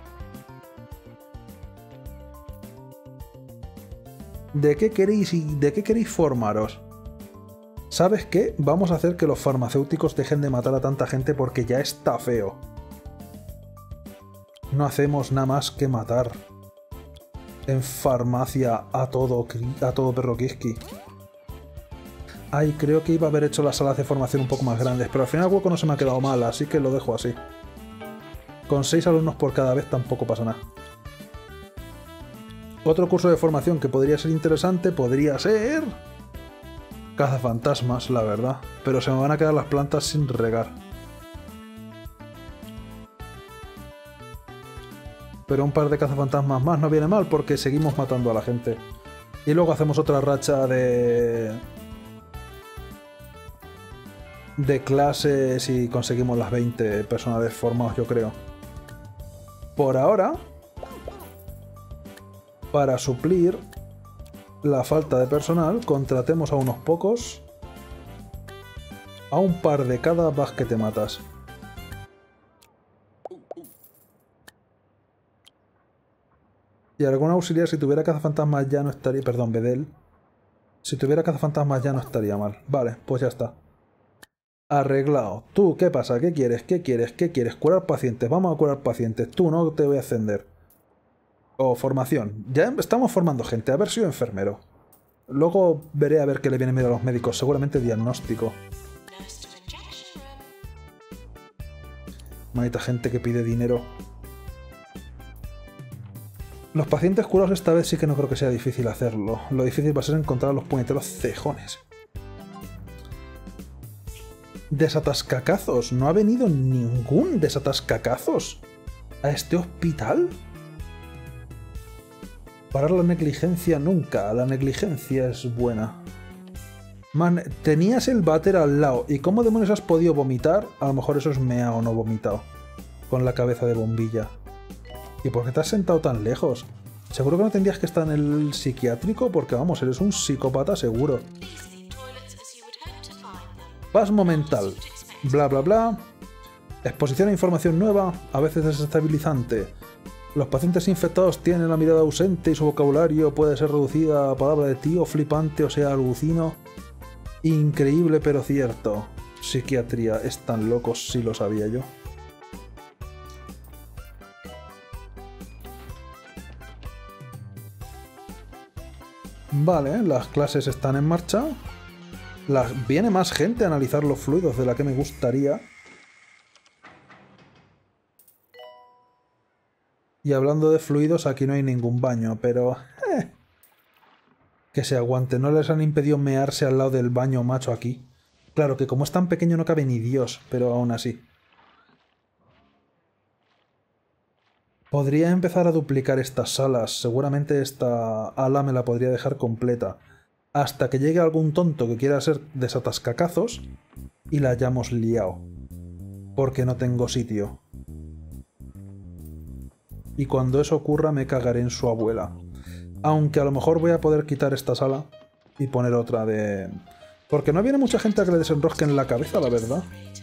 ¿De qué queréis formaros? ¿Sabes qué? Vamos a hacer que los farmacéuticos dejen de matar a tanta gente porque ya está feo. No hacemos nada más que matar. En farmacia a todo perro Kiski. Ay, creo que iba a haber hecho las salas de formación un poco más grandes, pero al final el hueco no se me ha quedado mal, así que lo dejo así. Con 6 alumnos por cada vez tampoco pasa nada. Otro curso de formación que podría ser interesante podría ser... cazafantasmas, la verdad. Pero se me van a quedar las plantas sin regar. Pero un par de cazafantasmas más no viene mal porque seguimos matando a la gente. Y luego hacemos otra racha de clases y conseguimos las 20 personales formados, yo creo. Por ahora, para suplir la falta de personal, contratemos a unos pocos, a un par de cada vas que te matas. Y algún auxiliar, si tuviera cazafantasmas ya no estaría... Perdón, Bedel. Si tuviera cazafantasmas ya no estaría mal. Vale, pues ya está. Arreglado. ¿Tú qué pasa? ¿Qué quieres? ¿Qué quieres? ¿Qué quieres? Curar pacientes. Vamos a curar pacientes. Tú no te voy a ascender. O formación. Ya estamos formando gente. Haber sido enfermero. Luego veré a ver qué le viene miedo a los médicos. Seguramente diagnóstico. Maldita gente que pide dinero. Los pacientes curados esta vez sí que no creo que sea difícil hacerlo. Lo difícil va a ser encontrar a los puñeteros cejones. ¿Desatascacazos? ¿No ha venido ningún desatascacazos a este hospital? Parar la negligencia nunca. La negligencia es buena. Man, tenías el váter al lado. ¿Y cómo demonios has podido vomitar? A lo mejor eso es meao, no vomitado. Con la cabeza de bombilla. ¿Y por qué te has sentado tan lejos? Seguro que no tendrías que estar en el psiquiátrico porque, vamos, eres un psicópata seguro. Pasmo mental. Bla, bla, bla. Exposición a información nueva, a veces desestabilizante. Los pacientes infectados tienen la mirada ausente y su vocabulario puede ser reducida a palabra de tío, flipante, o sea, alucino. Increíble pero cierto. Psiquiatría, están locos, sí lo sabía yo. Vale, las clases están en marcha. Viene más gente a analizar los fluidos de la que me gustaría. Y hablando de fluidos, aquí no hay ningún baño, pero... que se aguante, no les han impedido mearse al lado del baño macho aquí. Claro que como es tan pequeño no cabe ni Dios, pero aún así. Podría empezar a duplicar estas salas, seguramente esta ala me la podría dejar completa. Hasta que llegue algún tonto que quiera ser desatascacazos y la hayamos liado. Porque no tengo sitio. Y cuando eso ocurra me cagaré en su abuela. Aunque a lo mejor voy a poder quitar esta sala y poner otra de... Porque no viene mucha gente a que le desenrosquen la cabeza, la verdad.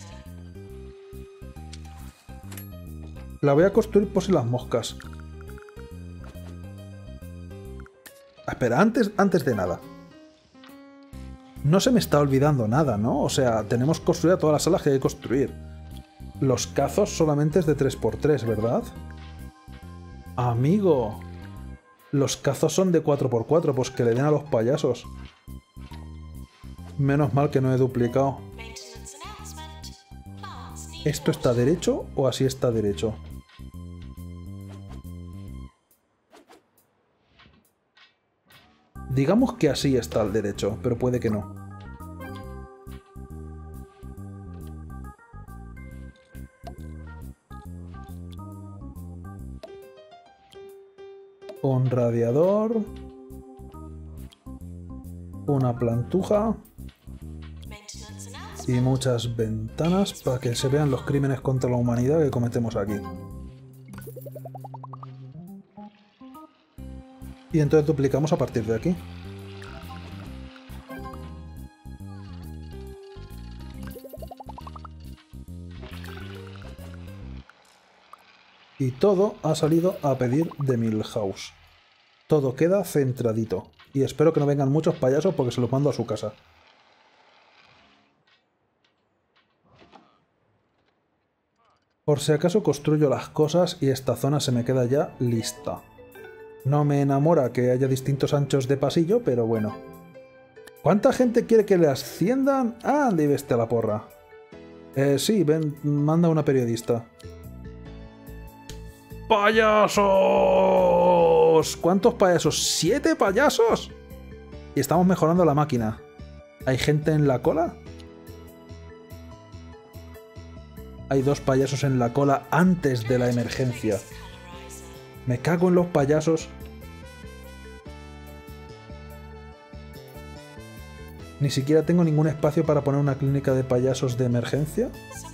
La voy a construir por si las moscas. Espera, antes de nada. No se me está olvidando nada, ¿no? O sea, tenemos que construir todas las salas que hay que construir. Los cazos solamente es de 3×3, ¿verdad? Amigo. Los cazos son de 4×4, pues que le den a los payasos. Menos mal que no he duplicado. ¿Esto está derecho o así está derecho? Digamos que así está al derecho, pero puede que no. Un radiador. Una plantuja. Y muchas ventanas para que se vean los crímenes contra la humanidad que cometemos aquí. Y entonces duplicamos a partir de aquí. Y todo ha salido a pedir de Milhouse. Todo queda centradito. Y espero que no vengan muchos payasos porque se los mando a su casa. Por si acaso construyo las cosas y esta zona se me queda ya lista. No me enamora que haya distintos anchos de pasillo, pero bueno. ¿Cuánta gente quiere que le asciendan? Ah, ande y veste a la porra. Sí, ven, manda una periodista. ¡Payasos! ¿Cuántos payasos? ¡7 payasos! Y estamos mejorando la máquina. ¿Hay gente en la cola? Hay 2 payasos en la cola antes de la emergencia. Me cago en los payasos. Ni siquiera tengo ningún espacio para poner una clínica de payasos de emergencia.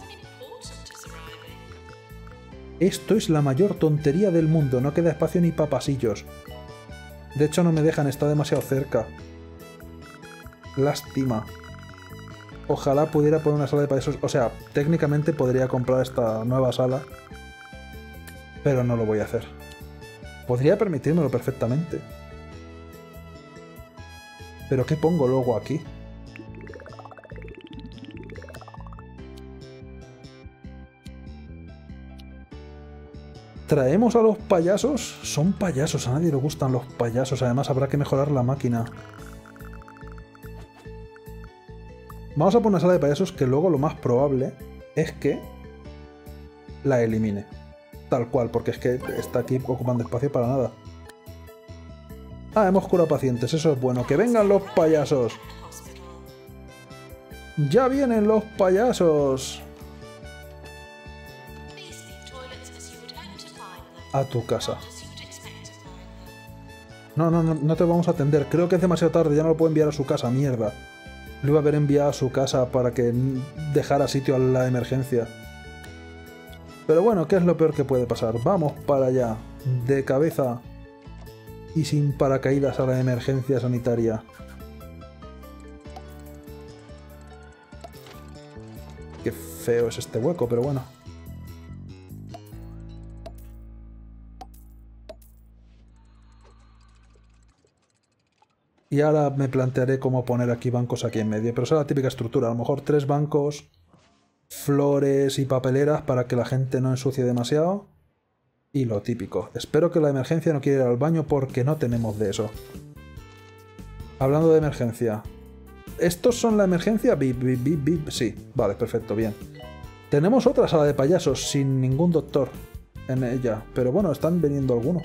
Esto es la mayor tontería del mundo. No queda espacio ni para pasillos. De hecho no me dejan, está demasiado cerca. Lástima. Ojalá pudiera poner una sala de payasos. O sea, técnicamente podría comprar esta nueva sala. Pero no lo voy a hacer. Podría permitírmelo perfectamente. ¿Pero qué pongo luego aquí? Traemos a los payasos. Son payasos, a nadie le gustan los payasos. Además habrá que mejorar la máquina. Vamos a poner una sala de payasos que luego lo más probable es que la elimine. Tal cual, porque es que está aquí ocupando espacio para nada. Ah, hemos curado pacientes, eso es bueno. ¡Que vengan los payasos! ¡Ya vienen los payasos! A tu casa. No te vamos a atender. Creo que es demasiado tarde, ya no lo puedo enviar a su casa, mierda. Lo iba a haber enviado a su casa para que dejara sitio a la emergencia. Pero bueno, ¿qué es lo peor que puede pasar? Vamos para allá, de cabeza y sin paracaídas a la emergencia sanitaria. Qué feo es este hueco, pero bueno. Y ahora me plantearé cómo poner aquí bancos aquí en medio. Pero esa es la típica estructura. A lo mejor 3 bancos, flores y papeleras para que la gente no ensucie demasiado. Y lo típico. Espero que la emergencia no quiera ir al baño porque no tenemos de eso. Hablando de emergencia. ¿Estos son la emergencia? Bip, bip, bip, bip. Sí, vale, perfecto, bien. Tenemos otra sala de payasos sin ningún doctor en ella. Pero bueno, están viniendo algunos.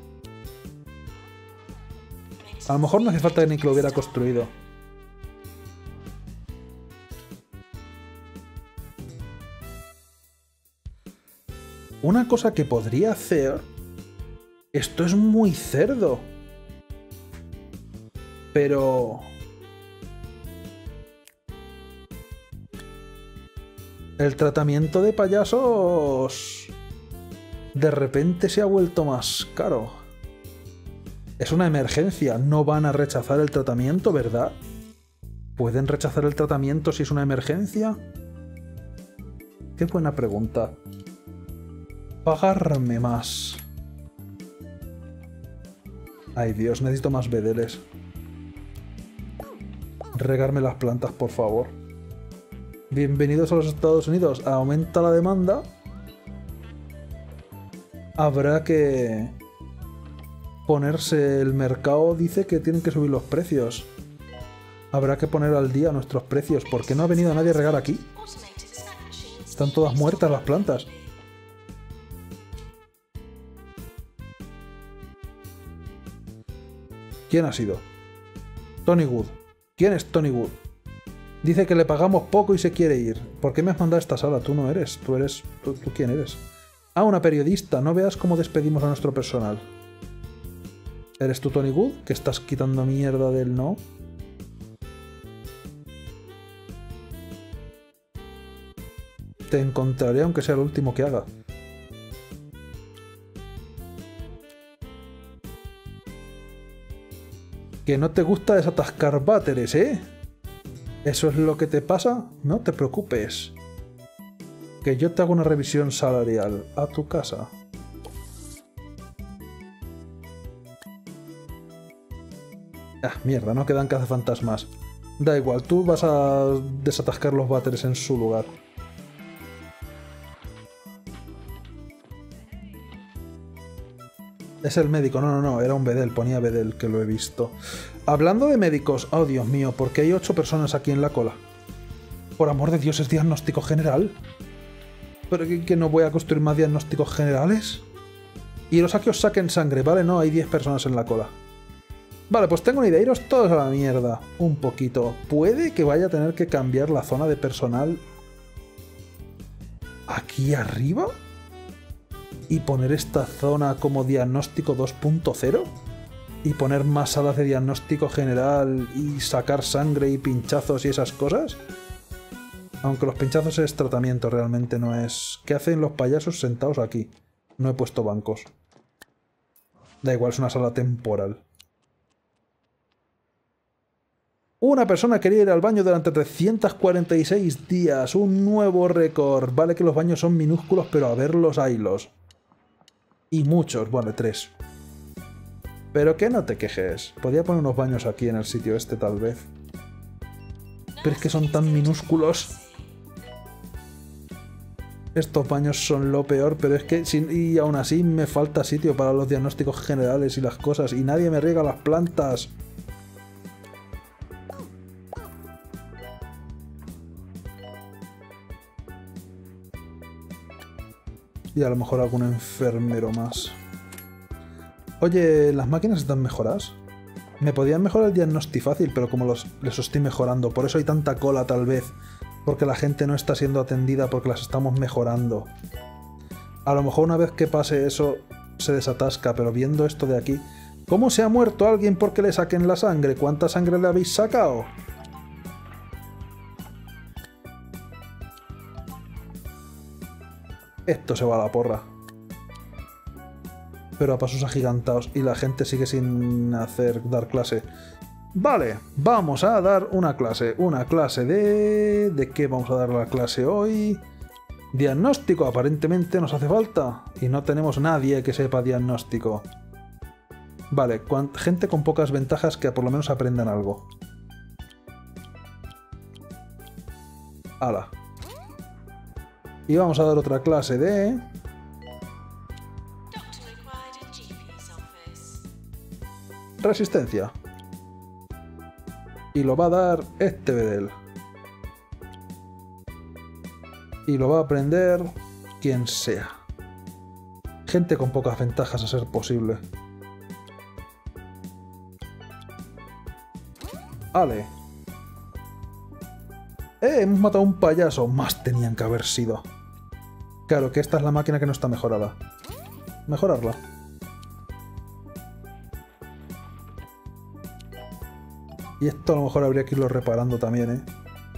A lo mejor no hace falta ni que lo hubiera construido. Una cosa que podría hacer... Esto es muy cerdo. Pero... El tratamiento de payasos... De repente se ha vuelto más caro. Es una emergencia, no van a rechazar el tratamiento, ¿verdad? ¿Pueden rechazar el tratamiento si es una emergencia? Qué buena pregunta. Pagarme más. Ay Dios, necesito más bedeles. Regarme las plantas, por favor. Bienvenidos a los Estados Unidos. Aumenta la demanda. Habrá que... ponerse el mercado, dice que tienen que subir los precios. Habrá que poner al día nuestros precios. ¿Por qué no ha venido nadie a regar aquí? Están todas muertas las plantas. ¿Quién ha sido? Tony Wood. ¿Quién es Tony Wood? Dice que le pagamos poco y se quiere ir. ¿Por qué me has mandado a esta sala? Tú no eres. ¿Tú quién eres? Ah, una periodista. No veas cómo despedimos a nuestro personal. ¿Eres tú Tony Wood? ¿Que estás quitando mierda del no? Te encontraré aunque sea lo último que haga. Que no te gusta desatascar váteres, ¿eh? ¿Eso es lo que te pasa? No te preocupes. Que yo te hago una revisión salarial a tu casa. Ah, mierda, no quedan cazafantasmas. Da igual, tú vas a desatascar los váteres en su lugar. Es el médico, no, era un bedel, ponía bedel, que lo he visto. Hablando de médicos, oh Dios mío, ¿por qué hay 8 personas aquí en la cola? Por amor de Dios, ¿es diagnóstico general? ¿Pero que no voy a construir más diagnósticos generales? Iros a que os saquen sangre, ¿vale? No, hay 10 personas en la cola. Vale, pues tengo una idea, iros todos a la mierda. Un poquito. Puede que vaya a tener que cambiar la zona de personal aquí arriba y poner esta zona como diagnóstico 2.0 y poner más salas de diagnóstico general y sacar sangre y pinchazos y esas cosas. Aunque los pinchazos es tratamiento, realmente no es... ¿Qué hacen los payasos sentados aquí? No he puesto bancos. Da igual, es una sala temporal. Una persona quería ir al baño durante 346 días. Un nuevo récord. Vale que los baños son minúsculos, pero a verlos haylos. Y muchos. Vale, 3. Pero que no te quejes. Podría poner unos baños aquí en el sitio este, tal vez. Pero es que son tan minúsculos. Estos baños son lo peor, pero es que... Y aún así me falta sitio para los diagnósticos generales y las cosas. Y nadie me riega las plantas. Y a lo mejor algún enfermero más. Oye, ¿las máquinas están mejoradas? Me podían mejorar el diagnóstico fácil, pero como les estoy mejorando. Por eso hay tanta cola, tal vez. Porque la gente no está siendo atendida porque las estamos mejorando. A lo mejor una vez que pase eso se desatasca, pero viendo esto de aquí... ¿Cómo se ha muerto alguien porque le saquen la sangre? ¿Cuánta sangre le habéis sacado? Esto se va a la porra. Pero a pasos agigantados y la gente sigue sin dar clase. Vale, vamos a dar una clase. Una clase de... ¿De qué vamos a dar la clase hoy? Diagnóstico, aparentemente nos hace falta. Y no tenemos nadie que sepa diagnóstico. Vale, gente con pocas ventajas que por lo menos aprendan algo. Hala. Y vamos a dar otra clase de... Resistencia. Y lo va a dar este Bedel. Y lo va a aprender quien sea. Gente con pocas ventajas a ser posible. Ale. Hemos matado a un payaso. Más tenían que haber sido. Claro que esta es la máquina que no está mejorada. Mejorarla. Y esto a lo mejor habría que irlo reparando también, ¿eh?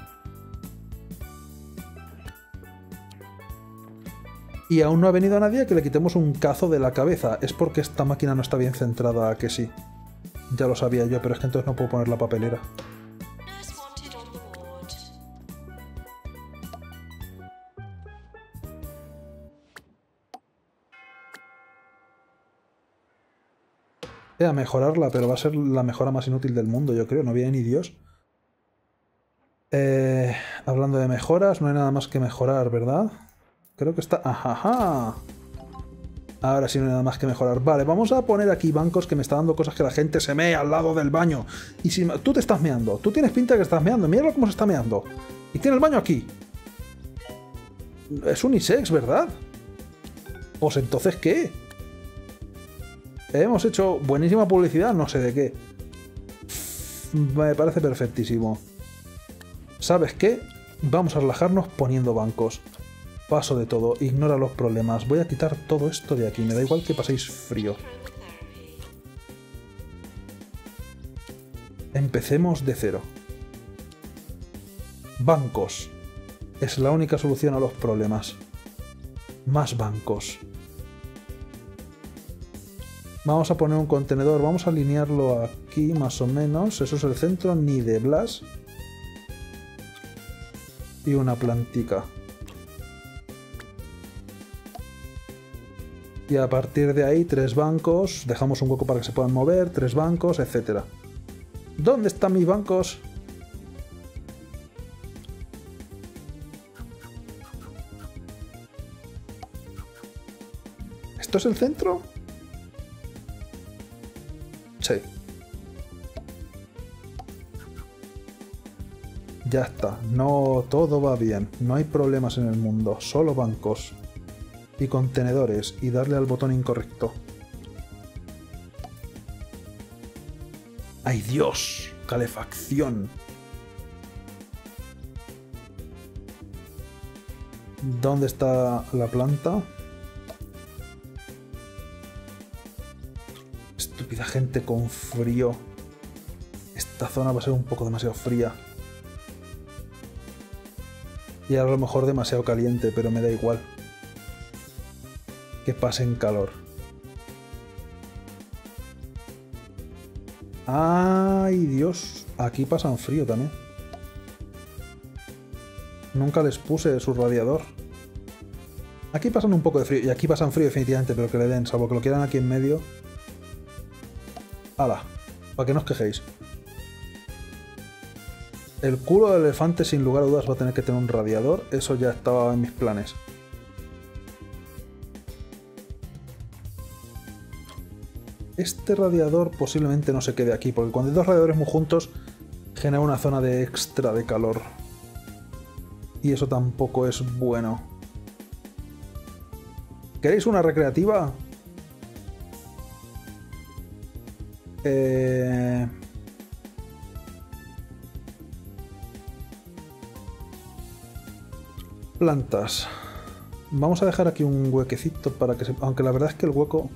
Y aún no ha venido nadie a que le quitemos un cazo de la cabeza. Es porque esta máquina no está bien centrada, ¿a que sí? Ya lo sabía yo, pero es que entonces no puedo poner la papelera. A mejorarla, pero va a ser la mejora más inútil del mundo, yo creo. No viene ni Dios. Hablando de mejoras, no hay nada más que mejorar, ¿verdad? Creo que está... ¡Ajaja! Ahora sí no hay nada más que mejorar. Vale, vamos a poner aquí bancos que me está dando cosas que la gente se mee al lado del baño. Y si tú te estás meando, tú tienes pinta de que estás meando. Míralo cómo se está meando. Y tiene el baño aquí. Es unisex, ¿verdad? Pues entonces, ¿qué? Hemos hecho buenísima publicidad, no sé de qué. Me parece perfectísimo. ¿Sabes qué? Vamos a relajarnos poniendo bancos. Paso de todo, ignora los problemas. Voy a quitar todo esto de aquí, me da igual que paséis frío. Empecemos de cero. Bancos. Es la única solución a los problemas. Más bancos. Vamos a poner un contenedor, vamos a alinearlo aquí más o menos. Eso es el centro, ni de Blas. Y una plantica. Y a partir de ahí, 3 bancos. Dejamos un hueco para que se puedan mover, 3 bancos, etc. ¿Dónde están mis bancos? ¿Esto es el centro? Sí. Ya está. No, todo va bien. No hay problemas en el mundo. Solo bancos. Y contenedores. Y darle al botón incorrecto. ¡Ay, Dios! Calefacción. ¿Dónde está la planta? Estúpida gente con frío. Esta zona va a ser un poco demasiado fría. Y a lo mejor demasiado caliente, pero me da igual. Que pasen calor. ¡Ay, Dios! Aquí pasan frío también. Nunca les puse su radiador. Aquí pasan un poco de frío. Y aquí pasan frío definitivamente, pero que le den. Salvo que lo quieran aquí en medio. ¡Hala! Para que no os quejéis. El culo del elefante sin lugar a dudas va a tener que tener un radiador. Eso ya estaba en mis planes. Este radiador posiblemente no se quede aquí, porque cuando hay dos radiadores muy juntos genera una zona de extra de calor. Y eso tampoco es bueno. ¿Queréis una recreativa? Plantas. Vamos a dejar aquí un huequecito para que se... Aunque la verdad es que el hueco...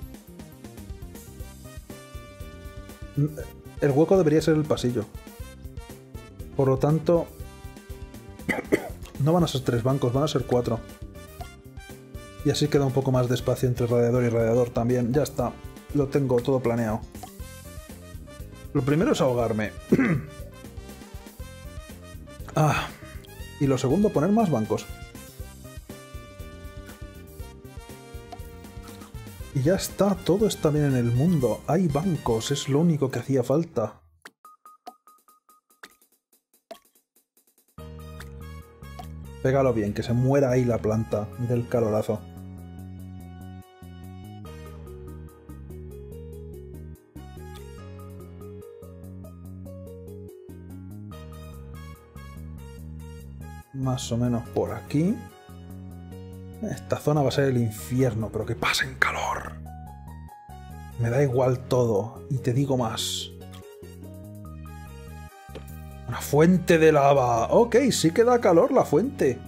El hueco debería ser el pasillo. Por lo tanto... No van a ser 3 bancos, van a ser 4. Y así queda un poco más de espacio entre radiador y radiador también. Ya está. Lo tengo todo planeado. Lo primero es ahogarme. Y lo segundo, poner más bancos. Y ya está, todo está bien en el mundo. Hay bancos, es lo único que hacía falta. Pégalo bien, que se muera ahí la planta del calorazo. Más o menos por aquí. Esta zona va a ser el infierno, pero que pasen calor. Me da igual todo, y te digo más. Una fuente de lava. Ok, sí que da calor la fuente.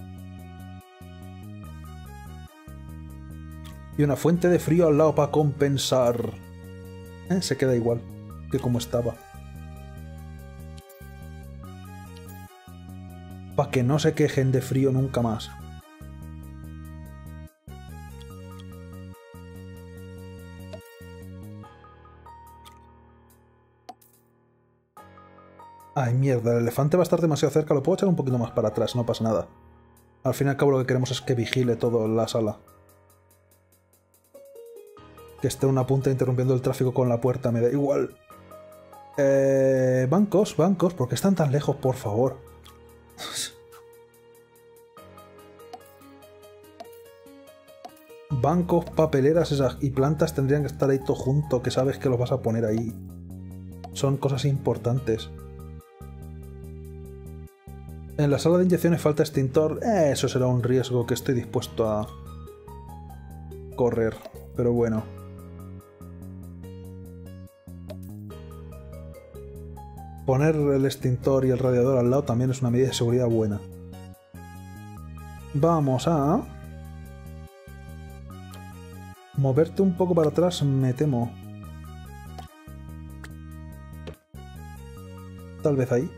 Y una fuente de frío al lado para compensar. Se queda igual que como estaba. Para que no se quejen de frío nunca más. Ay, mierda, el elefante va a estar demasiado cerca. Lo puedo echar un poquito más para atrás, no pasa nada. Al fin y al cabo lo que queremos es que vigile todo la sala. Que esté una punta interrumpiendo el tráfico con la puerta, me da igual. Bancos, bancos, ¿por qué están tan lejos, por favor? Bancos, papeleras y plantas tendrían que estar ahí todo junto, que sabes que los vas a poner ahí. Son cosas importantes. En la sala de inyecciones falta extintor. Eso será un riesgo que estoy dispuesto a correr. Pero bueno. Poner el extintor y el radiador al lado también es una medida de seguridad buena. Vamos a... moverte un poco para atrás, me temo. Tal vez ahí.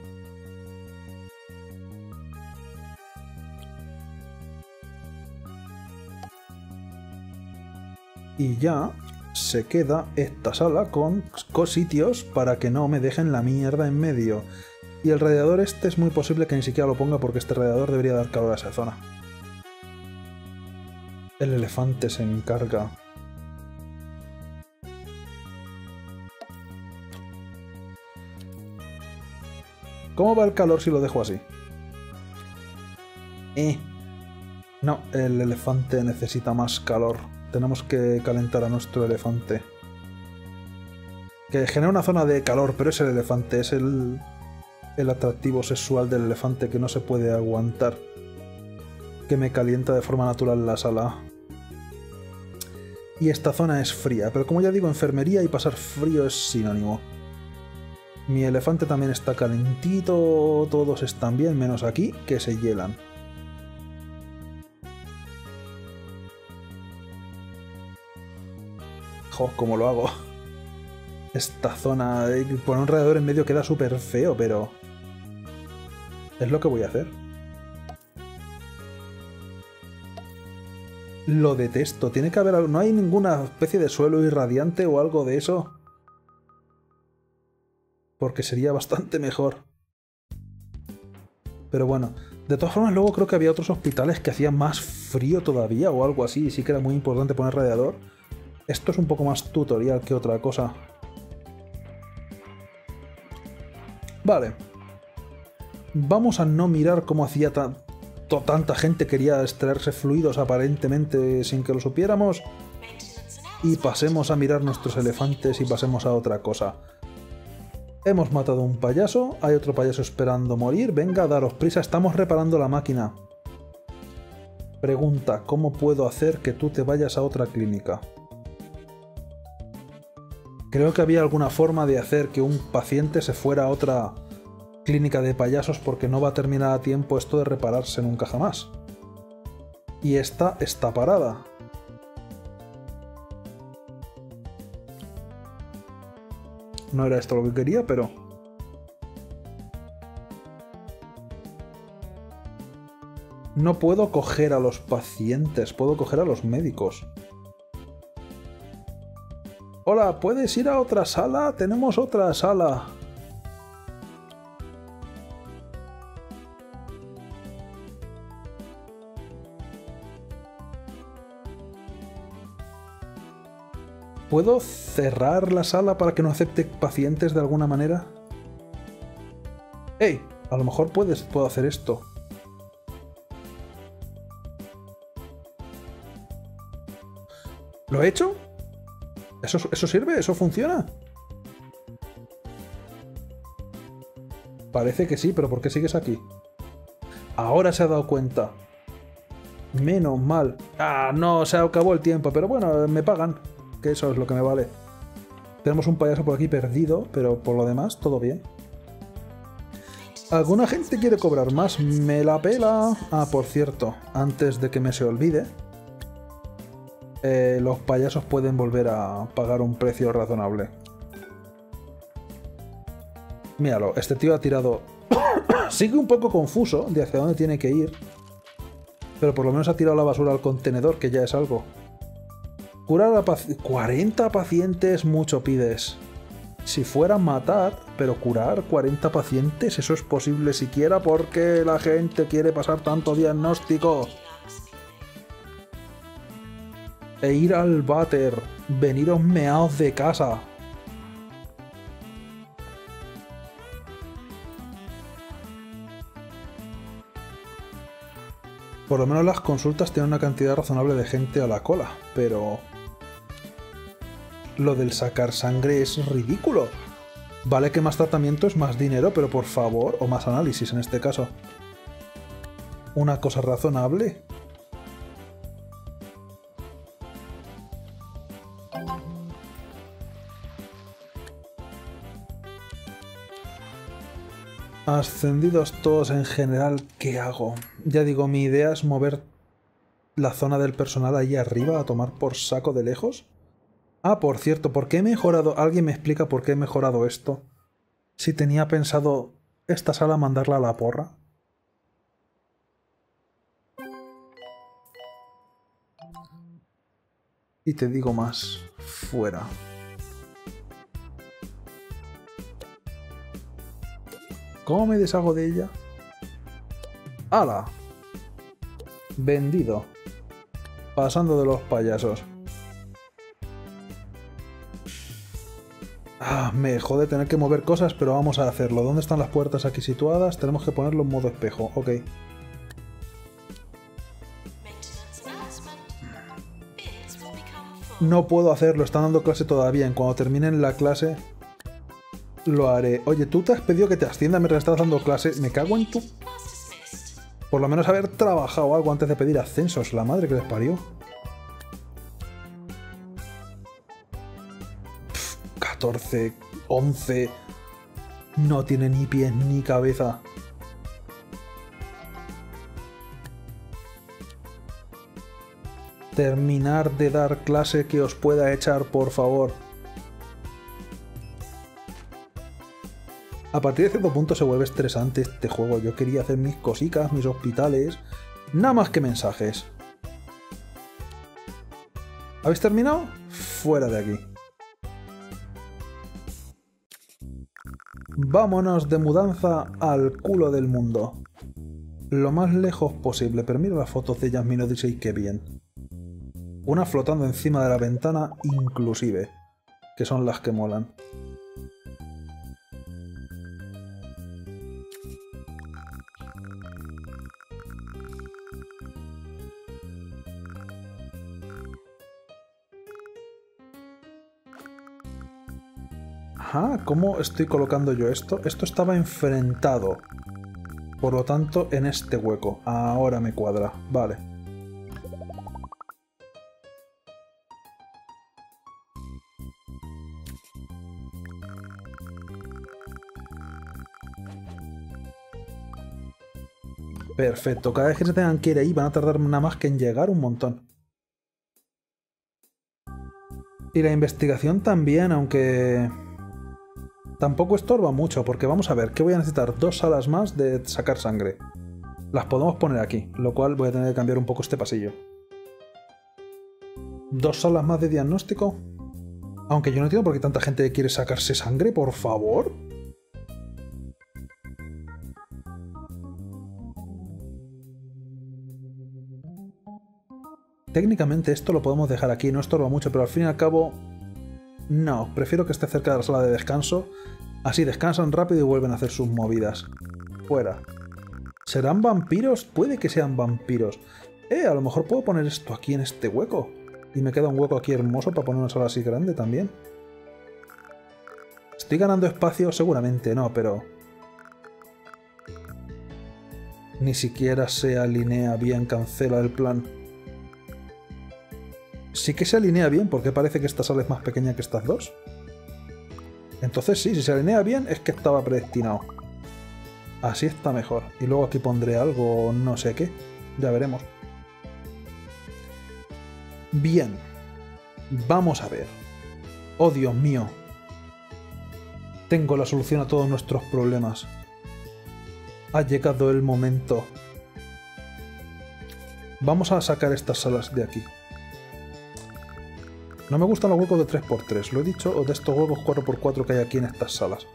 Y ya se queda esta sala con sitios para que no me dejen la mierda en medio. Y el radiador este es muy posible que ni siquiera lo ponga porque este radiador debería dar calor a esa zona. El elefante se encarga. ¿Cómo va el calor si lo dejo así? No, el elefante necesita más calor. Tenemos que calentar a nuestro elefante. Que genera una zona de calor, pero es el elefante. Es el atractivo sexual del elefante que no se puede aguantar. Que me calienta de forma natural la sala. Y esta zona es fría. Pero como ya digo, enfermería y pasar frío es sinónimo. Mi elefante también está calentito. Todos están bien, menos aquí, que se hielan. Jo, ¿cómo lo hago? Esta zona... poner un radiador en medio queda súper feo, pero... es lo que voy a hacer. Lo detesto. Tiene que haber algo... ¿No hay ninguna especie de suelo irradiante o algo de eso? Porque sería bastante mejor. Pero bueno, de todas formas luego creo que había otros hospitales que hacían más frío todavía o algo así, y sí que era muy importante poner radiador. Esto es un poco más tutorial que otra cosa. Vale. Vamos a no mirar cómo hacía tanta gente quería extraerse fluidos aparentemente sin que lo supiéramos. y pasemos a mirar nuestros elefantes y pasemos a otra cosa. Hemos matado a un payaso, hay otro payaso esperando morir. Venga, daros prisa, estamos reparando la máquina. Pregunta, ¿cómo puedo hacer que tú te vayas a otra clínica? Creo que había alguna forma de hacer que un paciente se fuera a otra clínica de payasos porque no va a terminar a tiempo esto de repararse nunca jamás. Y esta está parada. No era esto lo que quería, pero... No puedo coger a los pacientes, puedo coger a los médicos. Hola, ¿puedes ir a otra sala? Tenemos otra sala. ¿Puedo cerrar la sala para que no acepte pacientes de alguna manera? ¡Hey! A lo mejor puedo hacer esto. ¿Lo he hecho? ¿Eso sirve? ¿Eso funciona? Parece que sí, pero ¿por qué sigues aquí? Ahora se ha dado cuenta. Menos mal. Ah, no, se acabó el tiempo, pero bueno, me pagan. Que eso es lo que me vale. Tenemos un payaso por aquí perdido, pero por lo demás, todo bien. ¿Alguna gente quiere cobrar más? ¡Me la pela! Ah, por cierto, antes de que me se olvide, los payasos pueden volver a pagar un precio razonable. Míralo, este tío ha tirado... Sigue un poco confuso de hacia dónde tiene que ir, pero por lo menos ha tirado la basura al contenedor, que ya es algo. Curar a 40 pacientes, mucho pides. Si fuera matar, pero curar 40 pacientes, eso es posible siquiera porque la gente quiere pasar tanto diagnóstico. E ir al váter, veniros meaos de casa. Por lo menos las consultas tienen una cantidad razonable de gente a la cola, pero... Lo del sacar sangre es ridículo. Vale que más tratamiento es más dinero, pero por favor, o más análisis en este caso. Una cosa razonable. Ascendidos todos en general, ¿qué hago? Ya digo, mi idea es mover la zona del personal ahí arriba a tomar por saco de lejos. Ah, por cierto, ¿por qué he mejorado? ¿Alguien me explica por qué he mejorado esto? Si tenía pensado esta sala mandarla a la porra. Y te digo más, fuera. ¿Cómo me deshago de ella? ¡Hala! Vendido. Pasando de los payasos. Ah, me jode tener que mover cosas, pero vamos a hacerlo. ¿Dónde están las puertas aquí situadas? Tenemos que ponerlo en modo espejo. Ok. No puedo hacerlo, están dando clase todavía. En cuando terminen la clase, lo haré. Oye, tú te has pedido que te ascienda mientras estás dando clase. Me cago en tu... Por lo menos haber trabajado algo antes de pedir ascensos. La madre que les parió. 14, 11... No tiene ni pies ni cabeza. Terminar de dar clase que os pueda echar, por favor. A partir de cierto punto se vuelve estresante este juego. Yo quería hacer mis cositas, mis hospitales... Nada más que mensajes. ¿Habéis terminado? Fuera de aquí. Vámonos de mudanza al culo del mundo. Lo más lejos posible, pero mira las fotos de Jasmine Odyssey, qué bien. Una flotando encima de la ventana, inclusive, que son las que molan. Ajá, ¿cómo estoy colocando yo esto? Esto estaba enfrentado. Por lo tanto, en este hueco. Ahora me cuadra. Vale. Perfecto. Cada vez que se tengan que ir ahí van a tardar nada más que en llegar un montón. Y la investigación también, aunque... tampoco estorba mucho, porque vamos a ver, que voy a necesitar 2 salas más de sacar sangre. Las podemos poner aquí, lo cual voy a tener que cambiar un poco este pasillo. 2 salas más de diagnóstico. Aunque yo no entiendo por qué tanta gente quiere sacarse sangre, por favor. Técnicamente esto lo podemos dejar aquí, no estorba mucho, pero al fin y al cabo... no, prefiero que esté cerca de la sala de descanso. Así descansan rápido y vuelven a hacer sus movidas. Fuera. ¿Serán vampiros? Puede que sean vampiros. A lo mejor puedo poner esto aquí en este hueco. Y me queda un hueco aquí hermoso para poner una sala así grande también. ¿Estoy ganando espacio? Seguramente no, pero... ni siquiera se alinea bien, cancela el plan. Sí que se alinea bien, porque parece que esta sala es más pequeña que estas dos. Entonces sí, si se alinea bien es que estaba predestinado. Así está mejor. Y luego aquí pondré algo, no sé qué. Ya veremos. Bien. Vamos a ver. Oh, Dios mío. Tengo la solución a todos nuestros problemas. Ha llegado el momento. Vamos a sacar estas salas de aquí. No me gustan los huecos de 3×3, lo he dicho, o de estos huecos 4×4 que hay aquí en estas salas.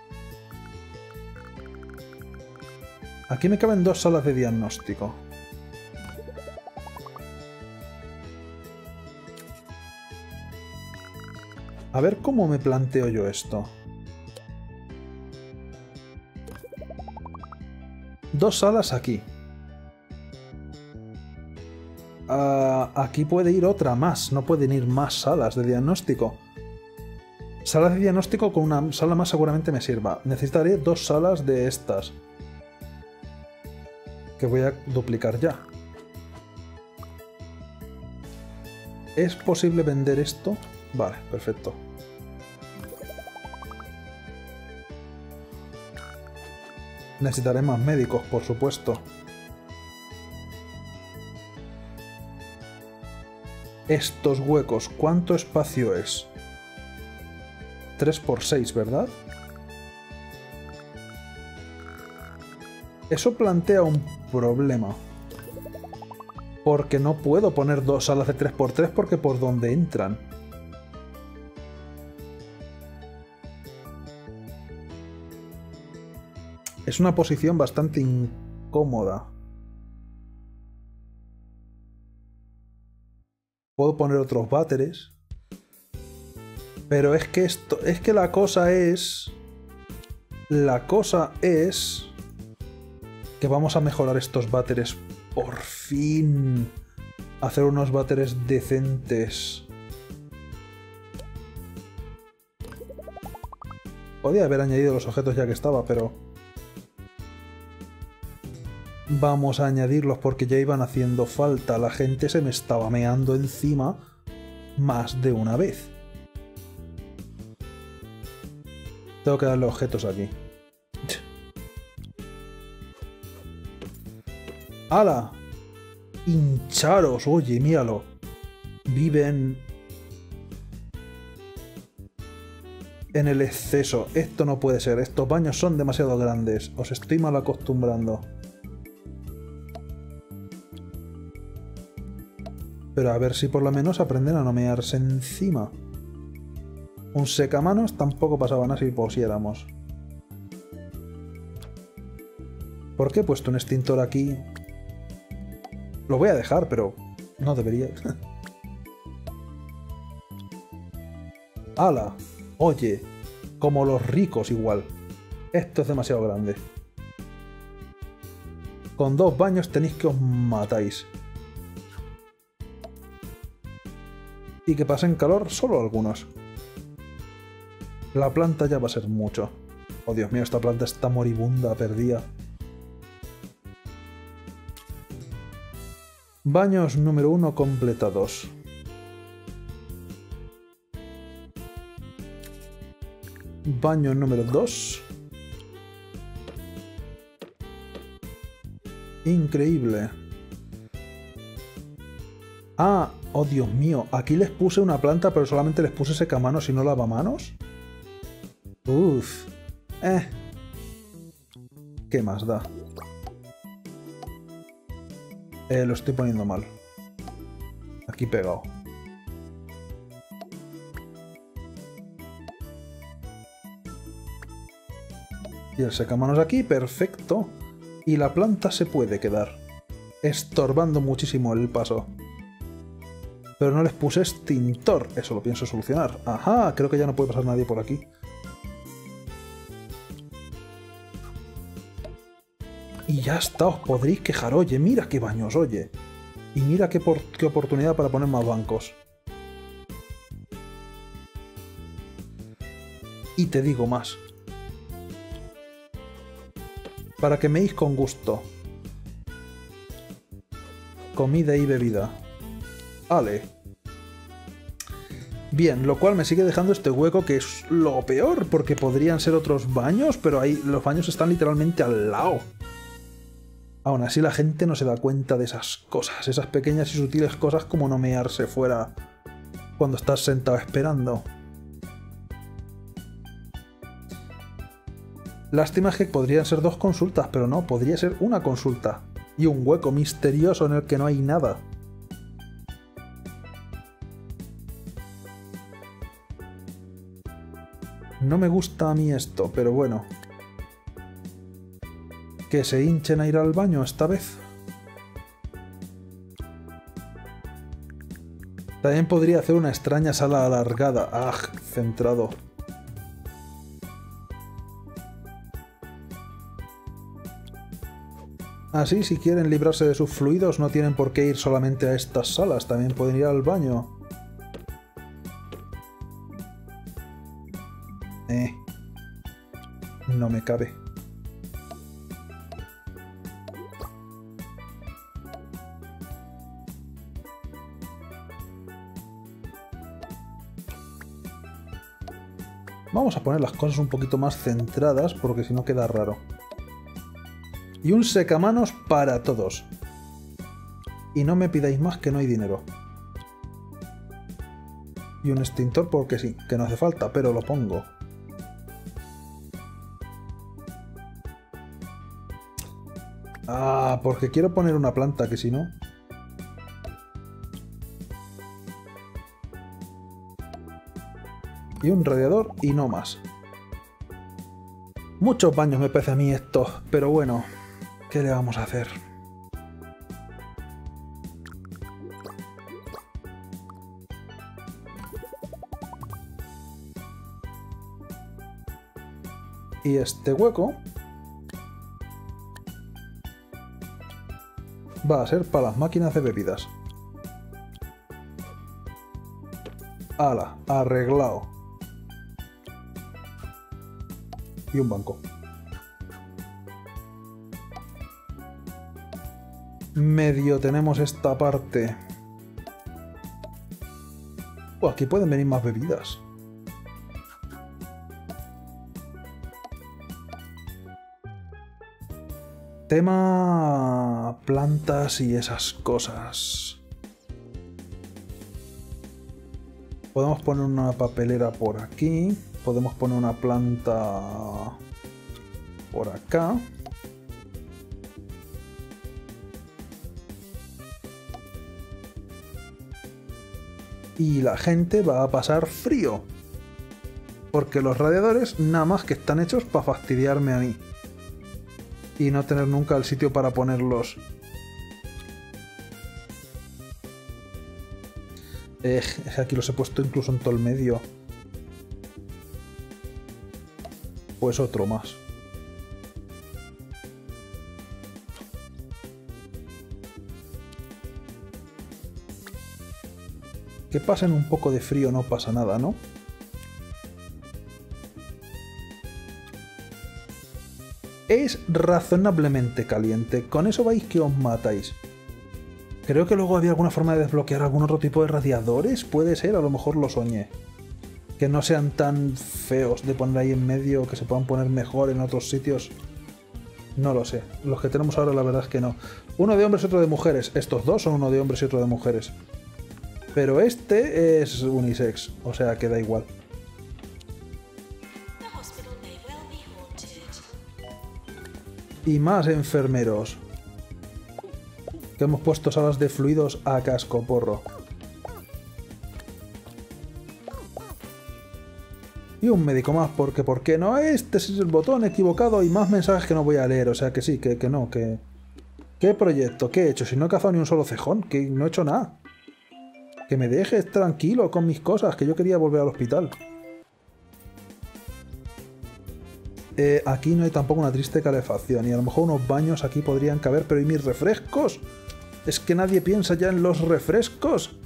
Aquí me caben 2 salas de diagnóstico. A ver cómo me planteo yo esto. 2 salas aquí. Aquí puede ir otra más, no pueden ir más salas de diagnóstico. Salas de diagnóstico con una sala más seguramente me sirva. Necesitaré 2 salas de estas. Que voy a duplicar ya. ¿Es posible vender esto? Vale, perfecto. Necesitaré más médicos, por supuesto. Estos huecos, ¿cuánto espacio es? 3×6, ¿verdad? Eso plantea un problema. Porque no puedo poner 2 salas de 3×3 porque por donde entran. Es una posición bastante incómoda. Puedo poner otros váteres. Pero es que esto. Es que la cosa es. La cosa es. Que vamos a mejorar estos váteres. Por fin. Hacer unos váteres decentes. Podía haber añadido los objetos ya que estaba, pero... vamos a añadirlos porque ya iban haciendo falta. La gente se me estaba meando encima más de una vez. Tengo que darle objetos aquí. ¡Hala! ¡Hincharos! Oye, míralo. Viven... en el exceso. Esto no puede ser. Estos baños son demasiado grandes. Os estoy mal acostumbrando. Pero a ver si por lo menos aprenden a no mearse encima. Un secamanos tampoco pasaba nada si pusiéramos. ¿Por qué he puesto un extintor aquí? Lo voy a dejar, pero no debería. ¡Hala! Oye, como los ricos igual. Esto es demasiado grande. Con 2 baños tenéis que os matáis. Y que pasen calor solo algunos. La planta ya va a ser mucho. Oh, Dios mío, esta planta está moribunda, perdida. Baños número 1 completados. Baño número 2. Increíble. Ah, oh Dios mío, aquí les puse una planta, pero solamente les puse secamanos y no lavamanos. Uff. ¿Qué más da? Lo estoy poniendo mal. Aquí pegado. Y el secamanos aquí, perfecto. Y la planta se puede quedar, estorbando muchísimo el paso. Pero no les puse extintor, eso lo pienso solucionar. Ajá, creo que ya no puede pasar nadie por aquí. Y ya está, os podréis quejar. Oye, mira qué baños, oye. Y mira qué oportunidad para poner más bancos. Y te digo más. Para que meéis con gusto. Comida y bebida. Vale. Bien, lo cual me sigue dejando este hueco que es lo peor, porque podrían ser otros baños, pero ahí los baños están literalmente al lado. Aún así la gente no se da cuenta de esas cosas, esas pequeñas y sutiles cosas como no mearse fuera cuando estás sentado esperando. Lástima es que podrían ser 2 consultas, pero no, podría ser una consulta. Y un hueco misterioso en el que no hay nada. No me gusta a mí esto, pero bueno. Que se hinchen a ir al baño esta vez. También podría hacer una extraña sala alargada. ¡Ah! Centrado. Así, si quieren librarse de sus fluidos, no tienen por qué ir solamente a estas salas, también pueden ir al baño. No me cabe. Vamos a poner las cosas un poquito más centradas, porque si no queda raro. Y un secamanos para todos. Y no me pidáis más, que no hay dinero. Y un extintor porque sí, que no hace falta, pero lo pongo. Ah, porque quiero poner una planta, que si no... Y un radiador y no más. Muchos baños me parece a mí esto, pero bueno, ¿qué le vamos a hacer? Y este hueco va a ser para las máquinas de bebidas. ¡Hala! Arreglado. Y un banco. Medio tenemos esta parte. Aquí pueden venir más bebidas. Tema plantas y esas cosas. Podemos poner una papelera por aquí. Podemos poner una planta por acá. Y la gente va a pasar frío. Porque los radiadores nada más que están hechos para fastidiarme a mí. Y no tener nunca el sitio para ponerlos. Aquí los he puesto incluso en todo el medio. Pues otro más. Que pasen un poco de frío no pasa nada, ¿no? Es razonablemente caliente. Con eso vais que os matáis. Creo que luego había alguna forma de desbloquear algún otro tipo de radiadores. Puede ser, a lo mejor lo soñé. Que no sean tan feos de poner ahí en medio, que se puedan poner mejor en otros sitios. No lo sé. Los que tenemos ahora la verdad es que no. Uno de hombres y otro de mujeres. Estos dos son uno de hombres y otro de mujeres. Pero este es unisex, o sea que da igual. Y más enfermeros. Que hemos puesto salas de fluidos a cascoporro. Y un médico más, porque ¿por qué no? Este es el botón equivocado y más mensajes que no voy a leer. O sea que sí, que no, que... ¿Qué proyecto? ¿Qué he hecho? Si no he cazado ni un solo cejón, que no he hecho nada. Que me dejes tranquilo con mis cosas, que yo quería volver al hospital. Aquí no hay tampoco una triste calefacción y a lo mejor unos baños aquí podrían caber, pero ¿y mis refrescos? Es que nadie piensa ya en los refrescos.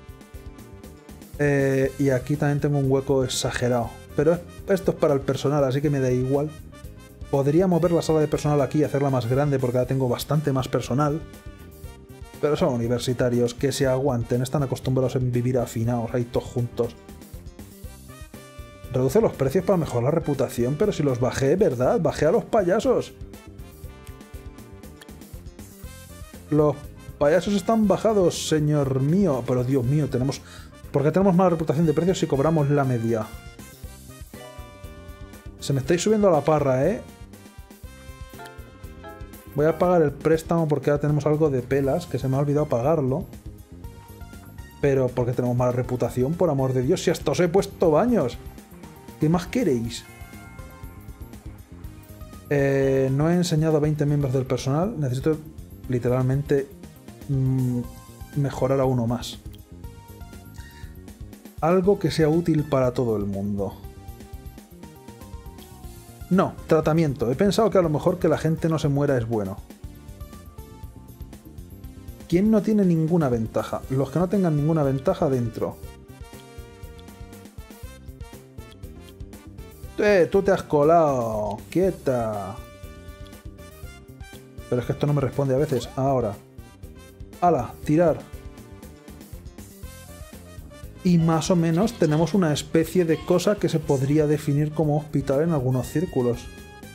Y aquí también tengo un hueco exagerado, pero esto es para el personal, así que me da igual. Podría mover la sala de personal aquí y hacerla más grande porque ahora tengo bastante más personal. Pero son universitarios, que se aguanten, están acostumbrados a vivir afinados, ahí todos juntos. Reduce los precios para mejorar la reputación, pero si los bajé, ¿verdad? Bajé a los payasos. Los payasos están bajados, señor mío. Pero Dios mío, tenemos... ¿Por qué tenemos mala reputación de precios si cobramos la media? Se me estáis subiendo a la parra, ¿eh? Voy a pagar el préstamo porque ahora tenemos algo de pelas, que se me ha olvidado pagarlo. Pero ¿por qué tenemos mala reputación? Por amor de Dios, si hasta os he puesto baños. ¿Qué más queréis? No he enseñado a 20 miembros del personal. Necesito literalmente mejorar a uno más. Algo que sea útil para todo el mundo. No, tratamiento. He pensado que a lo mejor que la gente no se muera es bueno. ¿Quién no tiene ninguna ventaja? Los que no tengan ninguna ventaja dentro. Tú te has colado. Quieta. Pero es que esto no me responde a veces. Ahora. ¡Hala! Tirar. Y más o menos tenemos una especie de cosa que se podría definir como hospital en algunos círculos.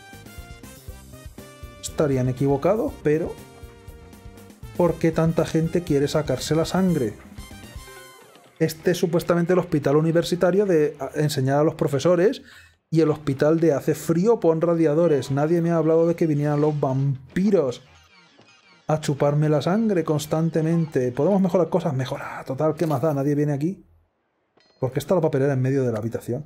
Estarían equivocados, pero... ¿por qué tanta gente quiere sacarse la sangre? Este es supuestamente el hospital universitario de enseñar a los profesores y el hospital de hace frío, pon radiadores. Nadie me ha hablado de que vinieran los vampiros a chuparme la sangre constantemente. ¿Podemos mejorar cosas? Mejora. Total, ¿qué más da? Nadie viene aquí. ¿Por qué está la papelera en medio de la habitación?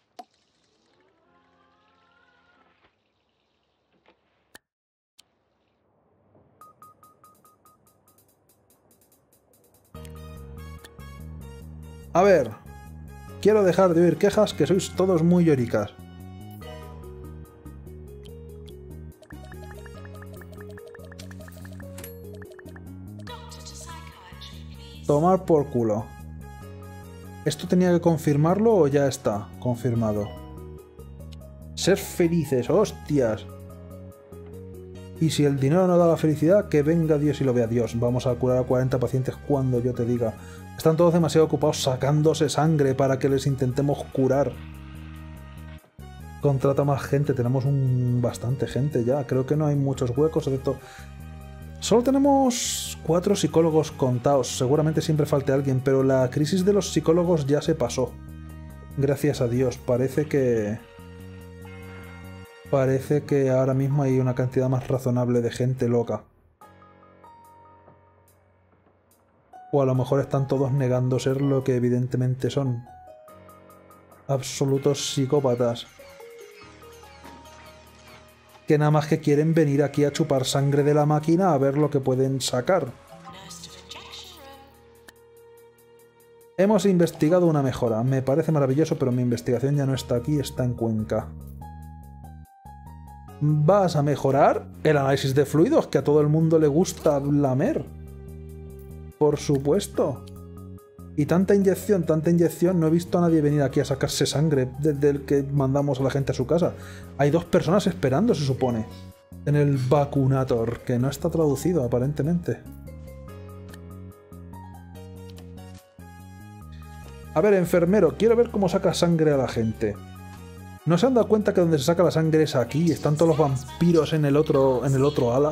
A ver, quiero dejar de oír quejas que sois todos muy lloricas. Tomar por culo. ¿Esto tenía que confirmarlo o ya está confirmado? Ser felices, hostias. Y si el dinero no da la felicidad, que venga Dios y lo vea Dios. Vamos a curar a 40 pacientes cuando yo te diga. Están todos demasiado ocupados sacándose sangre para que les intentemos curar. Contrata más gente, tenemos bastante gente ya. Creo que no hay muchos huecos, excepto... Solo tenemos 4 psicólogos contados. Seguramente siempre falte alguien, pero la crisis de los psicólogos ya se pasó. Gracias a Dios. Parece que ahora mismo hay una cantidad más razonable de gente loca. O a lo mejor están todos negando ser lo que evidentemente son. Absolutos psicópatas. Que nada más que quieren venir aquí a chupar sangre de la máquina a ver lo que pueden sacar. Hemos investigado una mejora. Me parece maravilloso, pero mi investigación ya no está aquí, está en Cuenca. ¿Vas a mejorar el análisis de fluidos, que a todo el mundo le gusta lamer? Por supuesto. Y tanta inyección, no he visto a nadie venir aquí a sacarse sangre desde el que mandamos a la gente a su casa. Hay 2 personas esperando, se supone. En el vacunator, que no está traducido aparentemente. A ver, enfermero, quiero ver cómo saca sangre a la gente. ¿No se han dado cuenta que donde se saca la sangre es aquí? Están todos los vampiros en el otro ala.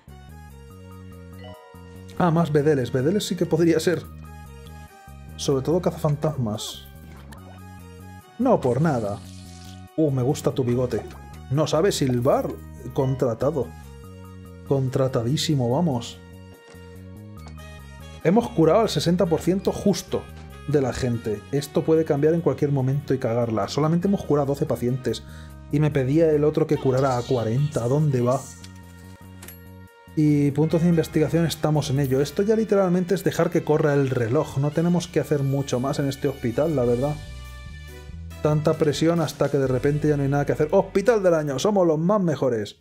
Ah, más bedeles. Bedeles sí que podría ser. Sobre todo cazafantasmas. No por nada. Me gusta tu bigote. No sabes silbar. Contratado. Contratadísimo, vamos. Hemos curado al 60% justo de la gente. Esto puede cambiar en cualquier momento y cagarla. Solamente hemos curado 12 pacientes. Y me pedía el otro que curara a 40. ¿A dónde va? Y puntos de investigación, estamos en ello. Esto ya literalmente es dejar que corra el reloj. No tenemos que hacer mucho más en este hospital, la verdad. Tanta presión hasta que de repente ya no hay nada que hacer. ¡Hospital del año! ¡Somos los más mejores!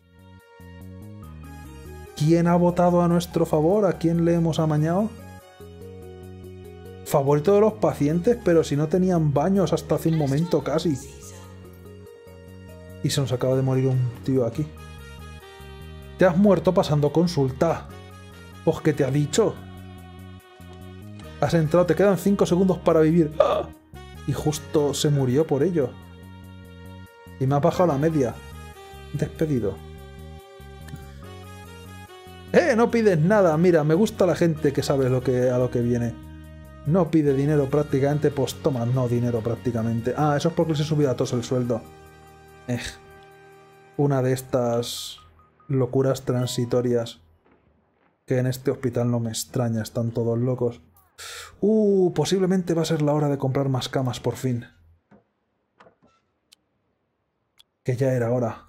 ¿Quién ha votado a nuestro favor? ¿A quién le hemos amañado? Favorito de los pacientes, pero si no tenían baños hasta hace un momento casi. Y se nos acaba de morir un tío aquí. Te has muerto pasando consulta. Pues ¿qué te ha dicho? Has entrado, te quedan 5 segundos para vivir. ¡Ah! Y justo se murió por ello. Y me ha bajado la media. Despedido. No pides nada. Mira, me gusta la gente que sabe a lo que viene. No pide dinero prácticamente, pues toma, no dinero prácticamente. Ah, eso es porque se subió a todos el sueldo. Una de estas locuras transitorias que en este hospital no me extraña, están todos locos. Posiblemente va a ser la hora de comprar más camas por fin. Que ya era hora.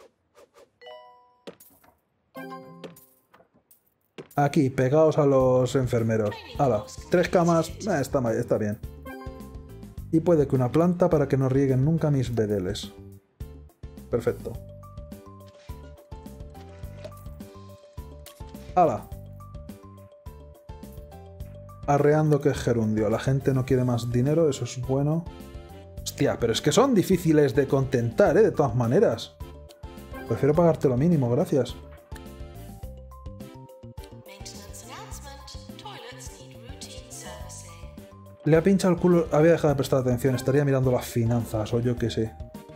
Aquí, pegaos a los enfermeros. ¡Hala! 3 camas. Está bien. Y puede que una planta para que no rieguen nunca mis bedeles. Perfecto. ¡Hala! Arreando que es gerundio. La gente no quiere más dinero, eso es bueno. Hostia, pero es que son difíciles de contentar, de todas maneras. Prefiero pagarte lo mínimo, gracias. Le ha pinchado el culo. Había dejado de prestar atención. Estaría mirando las finanzas o yo qué sé.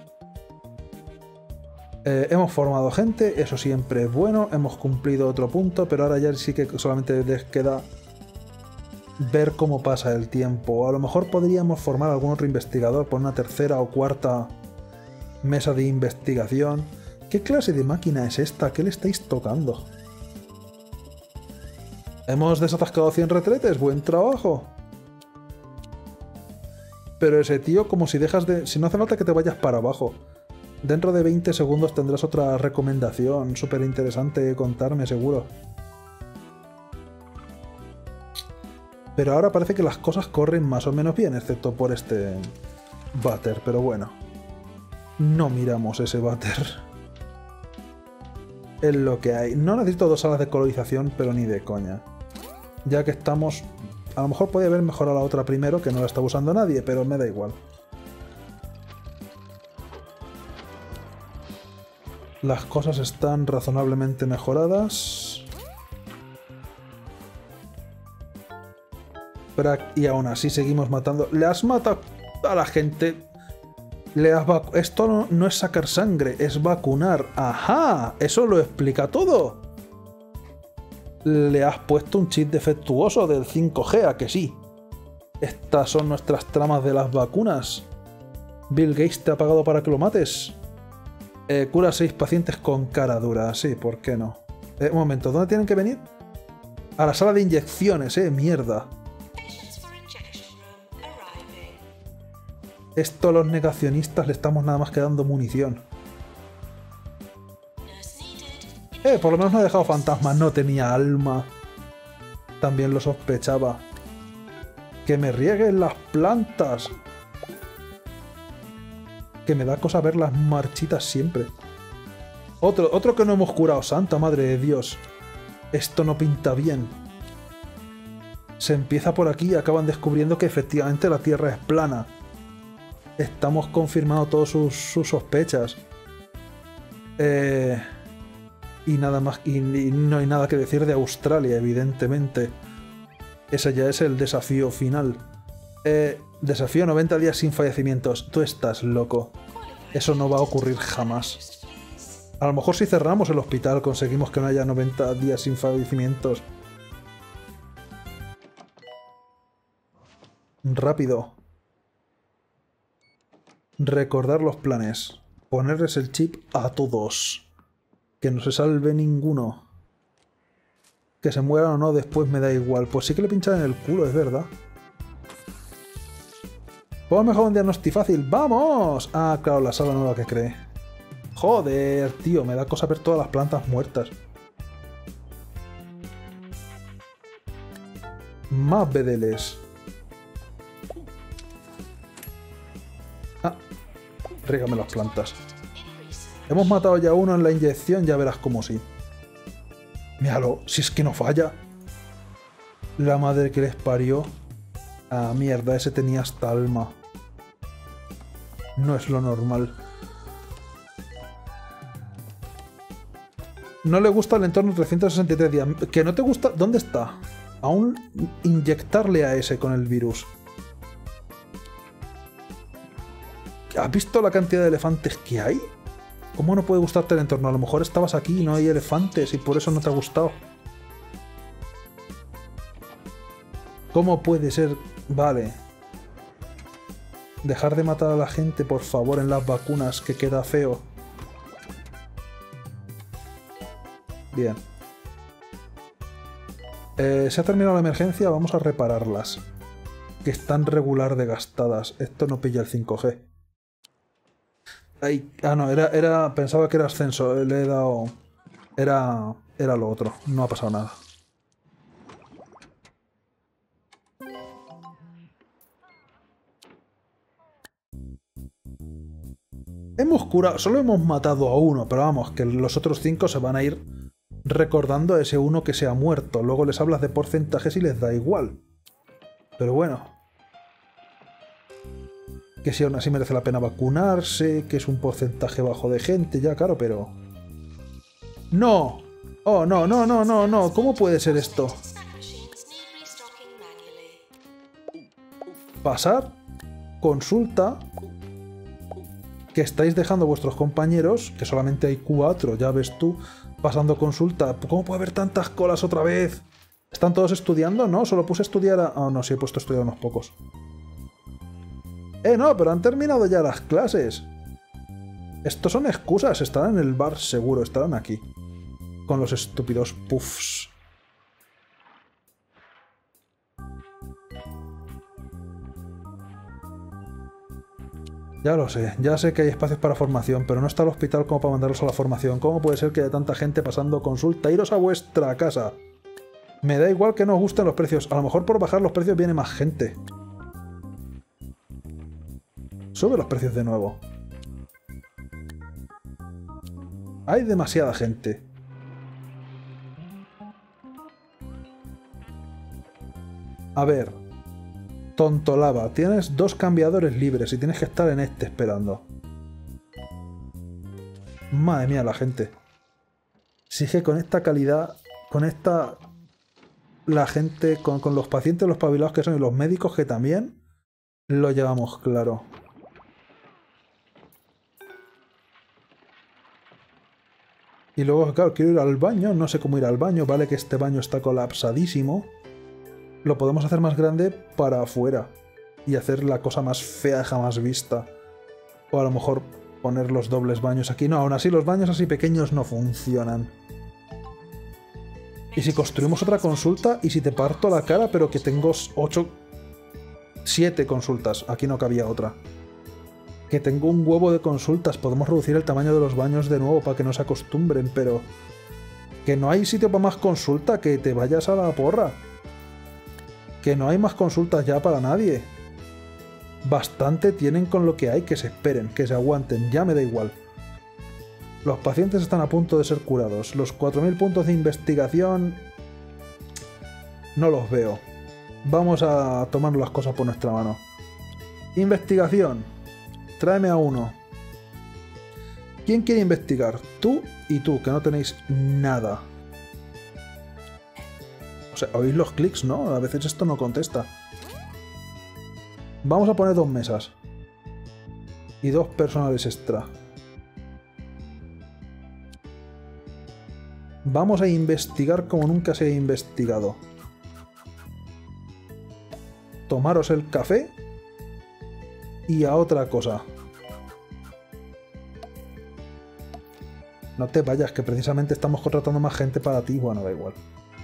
Hemos formado gente. Eso siempre es bueno. Hemos cumplido otro punto. Pero ahora ya sí que solamente les queda ver cómo pasa el tiempo. A lo mejor podríamos formar algún otro investigador por una tercera o cuarta mesa de investigación. ¿Qué clase de máquina es esta? ¿Qué le estáis tocando? Hemos desatascado 100 retretes. Buen trabajo. Pero ese tío, como si dejas de... Si no hace falta que te vayas para abajo. Dentro de 20 segundos tendrás otra recomendación súper interesante que contarme, seguro. Pero ahora parece que las cosas corren más o menos bien, excepto por este váter. Pero bueno, no miramos ese váter. Es lo que hay. No necesito 2 salas de colorización, pero ni de coña. Ya que estamos... A lo mejor podía haber mejorado la otra primero, que no la está usando nadie, pero me da igual. Las cosas están razonablemente mejoradas. Y aún así seguimos matando. Le has matado a la gente. Esto no es sacar sangre, es vacunar. ¡Ajá! Eso lo explica todo. Le has puesto un chip defectuoso del 5G, ¿a que sí? Estas son nuestras tramas de las vacunas. Bill Gates te ha pagado para que lo mates. Cura 6 pacientes con cara dura. Sí, ¿por qué no? Un momento, ¿dónde tienen que venir? A la sala de inyecciones, mierda. Esto a los negacionistas le estamos nada más que dando munición. Por lo menos no ha dejado fantasma, no tenía alma. También lo sospechaba. Que me rieguen las plantas. Que me da cosa verlas marchitas siempre. Otro que no hemos curado, santa madre de Dios. Esto no pinta bien. Se empieza por aquí y acaban descubriendo que efectivamente la Tierra es plana. Estamos confirmando todas sus sospechas. Y nada más, y no hay nada que decir de Australia, evidentemente. Ese ya es el desafío final. Desafío 90 días sin fallecimientos. Tú estás loco. Eso no va a ocurrir jamás. A lo mejor si cerramos el hospital conseguimos que no haya 90 días sin fallecimientos. Rápido. Recordar los planes. Ponerles el chip a todos. Que no se salve ninguno. Que se mueran o no después me da igual. Pues sí que le pinchan en el culo, es verdad. ¿Puedo mejorar un diagnóstico fácil? ¡Vamos! Ah, claro, la sala nueva que cree. Joder, tío, me da cosa ver todas las plantas muertas. Más bedeles. Ah, rígame las plantas. Hemos matado ya uno en la inyección, ya verás cómo sí. Míralo, si es que no falla. La madre que les parió. Ah, mierda, ese tenía hasta alma. No es lo normal. No le gusta el entorno 363 días. ¿Que no te gusta? ¿Dónde está? Aún inyectarle a ese con el virus. ¿Has visto la cantidad de elefantes que hay? ¿Cómo no puede gustarte el entorno? A lo mejor estabas aquí y no hay elefantes y por eso no te ha gustado. ¿Cómo puede ser? Vale. Dejar de matar a la gente, por favor, en las vacunas, que queda feo. Bien. Se ha terminado la emergencia, vamos a repararlas. Que están regular de gastadas. Esto no pilla el 5G. Ay, ah, no, pensaba que era ascenso. Le he dado... Era lo otro. No ha pasado nada. Hemos curado... Solo hemos matado a uno, pero vamos, que los otros 5 se van a ir recordando a ese uno que se ha muerto. Luego les hablas de porcentajes y les da igual. Pero bueno. Que si aún así merece la pena vacunarse, que es un porcentaje bajo de gente, ya claro, pero... ¡No! ¡Oh, no, no, no, no, no! ¿Cómo puede ser esto? Pasar, consulta, que estáis dejando a vuestros compañeros, que solamente hay 4, ya ves tú, pasando consulta. ¿Cómo puede haber tantas colas otra vez? ¿Están todos estudiando? No, solo puse a estudiar a... Oh, no, sí he puesto a estudiar a unos pocos. No, pero han terminado ya las clases. Estos son excusas, estarán en el bar seguro, estarán aquí. Con los estúpidos puffs. Ya lo sé, ya sé que hay espacios para formación, pero no está el hospital como para mandarlos a la formación. ¿Cómo puede ser que haya tanta gente pasando consulta? Iros a vuestra casa. Me da igual que no os gusten los precios. A lo mejor por bajar los precios viene más gente. Sube los precios de nuevo. Hay demasiada gente. A ver. Tontolaba, tienes 2 cambiadores libres y tienes que estar en este esperando. Madre mía, la gente. Si es que con esta calidad, con esta... La gente, con los pacientes, los pabilados que son y los médicos que también, lo llevamos claro. Y luego, claro, quiero ir al baño, no sé cómo ir al baño, vale que este baño está colapsadísimo. Lo podemos hacer más grande para afuera y hacer la cosa más fea jamás vista. O a lo mejor poner los dobles baños aquí. No, aún así los baños así pequeños no funcionan. Y si construimos otra consulta y si te parto la cara, pero que tengo 7 consultas. Aquí no cabía otra. Que tengo un huevo de consultas. Podemos reducir el tamaño de los baños de nuevo para que no se acostumbren, pero... Que no hay sitio para más consulta, que te vayas a la porra. Que no hay más consultas ya para nadie. Bastante tienen con lo que hay, que se esperen, que se aguanten, ya me da igual. Los pacientes están a punto de ser curados. Los 4000 puntos de investigación... No los veo. Vamos a tomar las cosas por nuestra mano. Investigación. Tráeme a uno. ¿Quién quiere investigar? Tú y tú, que no tenéis nada. O sea, oís los clics, ¿no? A veces esto no contesta. Vamos a poner 2 mesas. Y 2 personales extra. Vamos a investigar como nunca se ha investigado. Tomaros el café y a otra cosa. No te vayas, que precisamente estamos contratando más gente para ti. Bueno, da igual.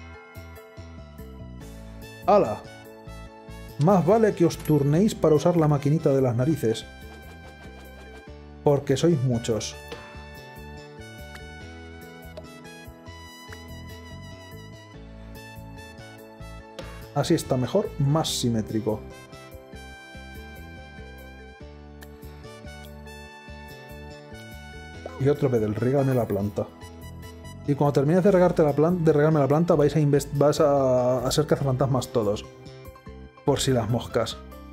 ¡Hala! Más vale que os turnéis para usar la maquinita de las narices. Porque sois muchos. Así está mejor, más simétrico. Y otro vez del regame la planta. Y cuando termines de regarme la planta, vas a ser cazafantasmas todos. Por si las moscas.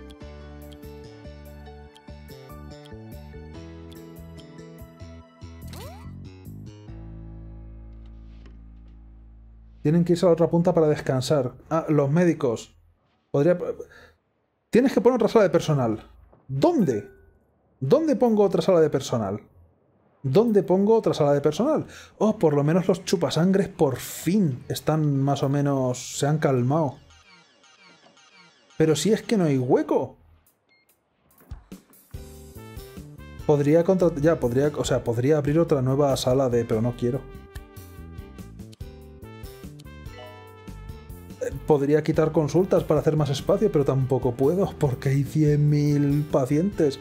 Tienen que irse a la otra punta para descansar. Ah, los médicos. Tienes que poner otra sala de personal. ¿Dónde? ¿Dónde pongo otra sala de personal? ¿Dónde pongo otra sala de personal? Oh, por lo menos los chupasangres por fin están más o menos... se han calmado. Pero si es que no hay hueco. Podría podría abrir otra nueva sala de... pero no quiero. Podría quitar consultas para hacer más espacio, pero tampoco puedo, porque hay 100.000 pacientes.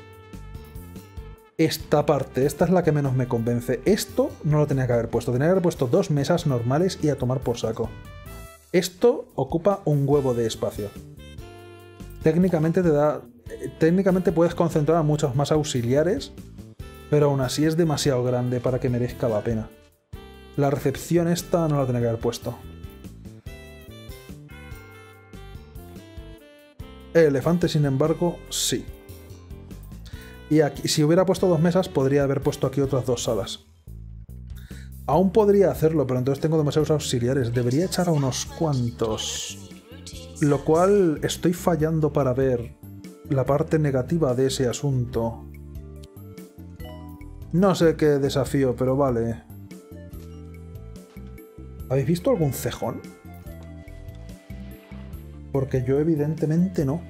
Esta parte, esta es la que menos me convence. Esto no lo tenía que haber puesto. Tenía que haber puesto 2 mesas normales y a tomar por saco. Esto ocupa un huevo de espacio. Técnicamente puedes concentrar a muchos más auxiliares, pero aún así es demasiado grande para que merezca la pena. La recepción esta no la tenía que haber puesto. El elefante, sin embargo, sí. Y aquí, si hubiera puesto 2 mesas, podría haber puesto aquí otras 2 salas. Aún podría hacerlo, pero entonces tengo demasiados auxiliares. Debería echar a unos cuantos. Lo cual estoy fallando para ver la parte negativa de ese asunto. No sé qué desafío, pero vale. ¿Habéis visto algún cejón? Porque yo evidentemente no.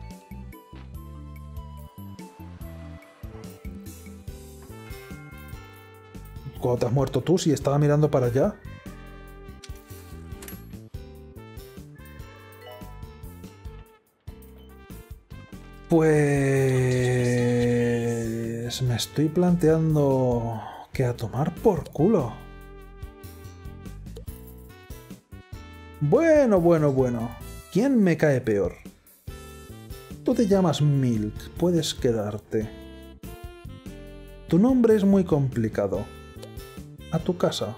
Cuando te has muerto tú, si estaba mirando para allá. Pues... me estoy planteando que a tomar por culo. Bueno. ¿Quién me cae peor? Tú te llamas Milk, puedes quedarte. Tu nombre es muy complicado. A tu casa.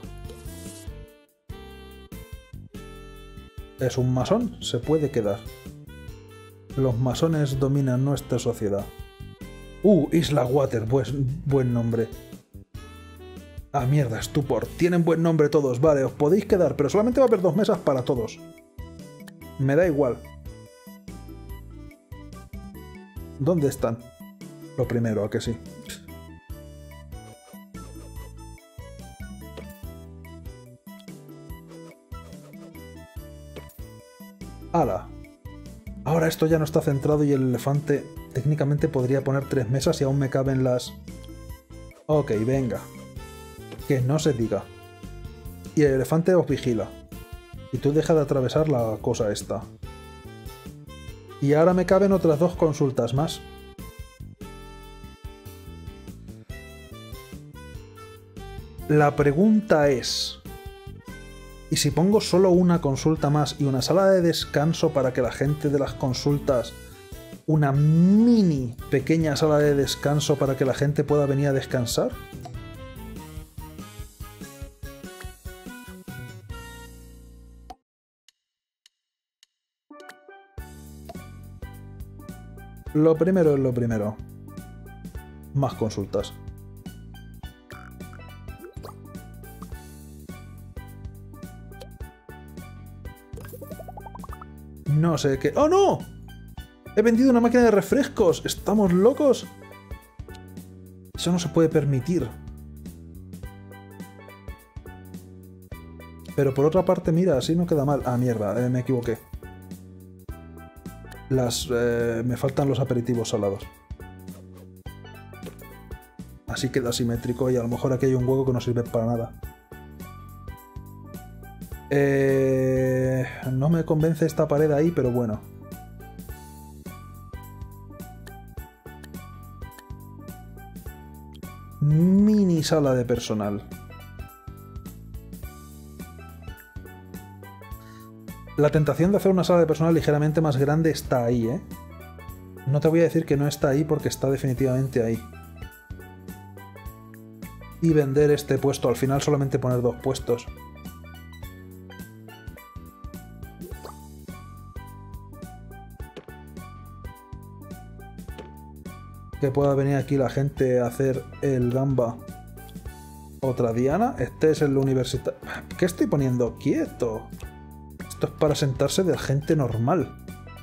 Es un masón, se puede quedar. Los masones dominan nuestra sociedad. Isla Water, buen nombre. Ah, mierda, estupor. Tienen buen nombre todos, vale, os podéis quedar, pero solamente va a haber 2 mesas para todos. Me da igual. ¿Dónde están? Lo primero, ¿a que sí? ¡Hala! Ahora esto ya no está centrado y el elefante técnicamente podría poner 3 mesas y aún me caben las... Ok, venga. Que no se diga. Y el elefante os vigila. Y tú deja de atravesar la cosa esta. Y ahora me caben otras 2 consultas más. La pregunta es... ¿y si pongo solo una consulta más y una sala de descanso para que la gente de las consultas... una mini pequeña sala de descanso para que la gente pueda venir a descansar? Lo primero es lo primero. Más consultas. No sé qué... ¡Oh, no! ¡He vendido una máquina de refrescos! ¿Estamos locos? Eso no se puede permitir. Pero por otra parte, mira, así no queda mal. Ah, mierda, me equivoqué. Me faltan los aperitivos salados. Así queda simétrico y a lo mejor aquí hay un hueco que no sirve para nada. No me convence esta pared ahí, pero bueno. Mini sala de personal. La tentación de hacer una sala de personal ligeramente más grande está ahí, ¿eh? No te voy a decir que no está ahí porque está definitivamente ahí. Y vender este puesto, al final solamente poner 2 puestos. Que pueda venir aquí la gente a hacer el gamba. Otra Diana. Este es el universitario. ¿Qué estoy poniendo? ¡Quieto! Esto es para sentarse de gente normal.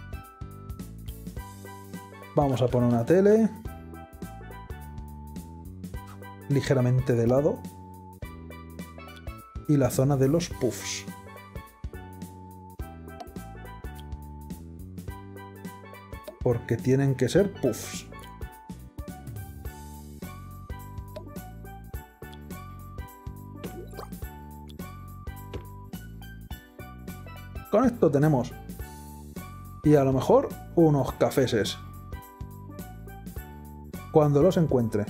Vamos a poner una tele. Ligeramente de lado. Y la zona de los puffs. Porque tienen que ser puffs. Con esto tenemos. Y a lo mejor unos cafeses. Cuando los encuentre.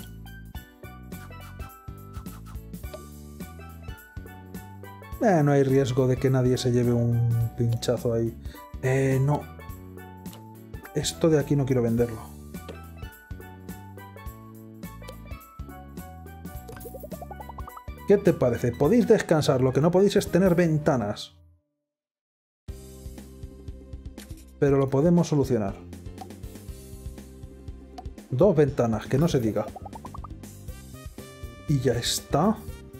No hay riesgo de que nadie se lleve un pinchazo ahí. No. Esto de aquí no quiero venderlo. ¿Qué te parece? Podéis descansar, lo que no podéis es tener ventanas. Pero lo podemos solucionar. 2 ventanas, que no se diga. Y ya está.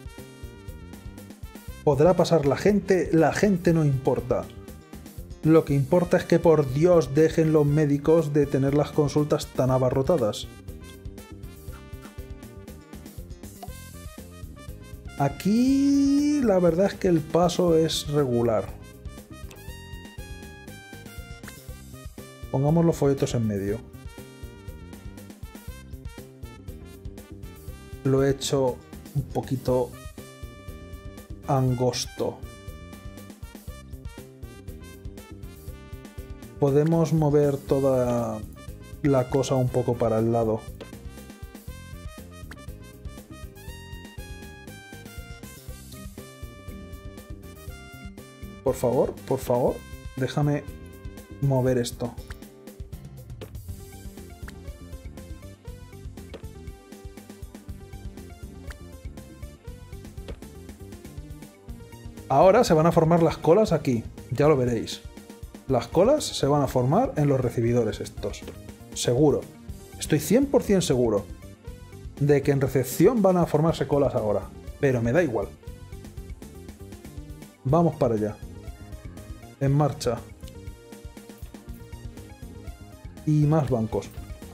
Podrá pasar la gente no importa. Lo que importa es que por Dios dejen los médicos de tener las consultas tan abarrotadas. Aquí la verdad es que el paso es regular. Pongamos los folletos en medio. Lo he hecho un poquito angosto. Podemos mover toda la cosa un poco para el lado. Por favor, déjame mover esto. Ahora se van a formar las colas aquí, ya lo veréis. Las colas se van a formar en los recibidores estos. Seguro. Estoy 100% seguro de que en recepción van a formarse colas ahora. Pero me da igual. Vamos para allá. En marcha. Y más bancos.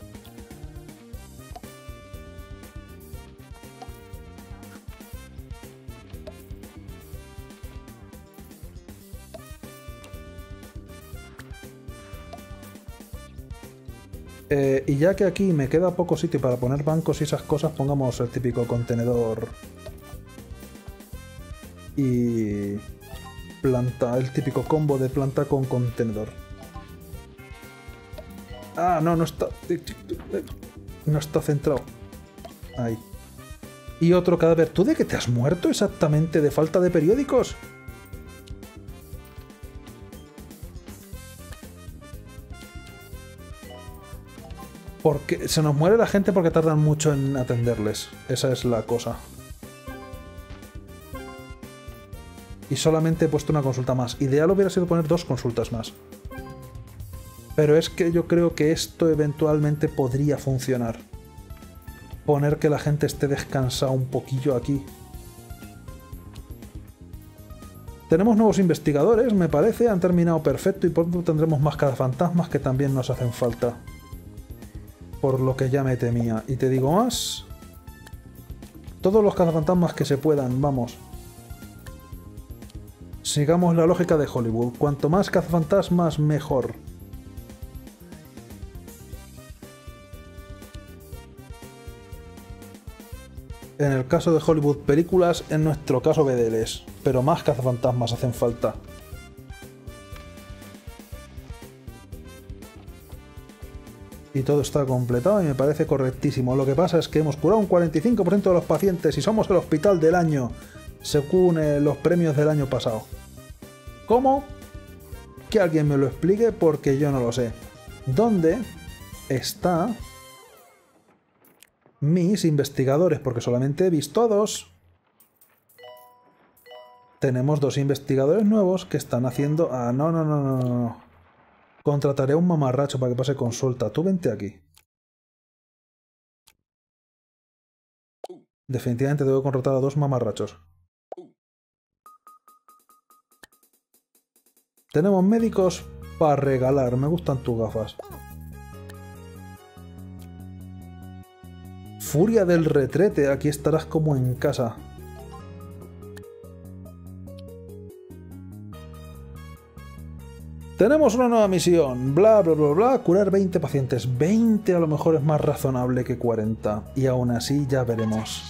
Y ya que aquí me queda poco sitio para poner bancos y esas cosas, pongamos el típico contenedor y planta, el típico combo de planta con contenedor. Ah, no está centrado. Ahí. Y otro cadáver. ¿Tú de qué te has muerto exactamente? ¿De falta de periódicos? Porque se nos muere la gente porque tardan mucho en atenderles. Esa es la cosa. Y solamente he puesto una consulta más. Ideal hubiera sido poner 2 consultas más. Pero es que yo creo que esto eventualmente podría funcionar. Poner que la gente esté descansada un poquillo aquí. Tenemos nuevos investigadores, me parece, han terminado perfecto y pronto tendremos más cazafantasmas que también nos hacen falta. Por lo que ya me temía. Y te digo más... Todos los cazafantasmas que se puedan, vamos. Sigamos la lógica de Hollywood. Cuanto más cazafantasmas, mejor. En el caso de Hollywood películas, en nuestro caso BDLs. Pero más cazafantasmas hacen falta. Y todo está completado y me parece correctísimo. Lo que pasa es que hemos curado un 45% de los pacientes y somos el hospital del año, según los premios del año pasado. ¿Cómo? Que alguien me lo explique porque yo no lo sé. ¿Dónde está mis investigadores? Porque solamente he visto a 2. Tenemos 2 investigadores nuevos que están haciendo... Ah, no. Contrataré a un mamarracho para que pase consulta. Tú vente aquí. Definitivamente debo contratar a 2 mamarrachos. Tenemos médicos para regalar. Me gustan tus gafas. Furia del retrete. Aquí estarás como en casa. Tenemos una nueva misión, bla bla bla bla, curar 20 pacientes. 20 a lo mejor es más razonable que 40. Y aún así ya veremos.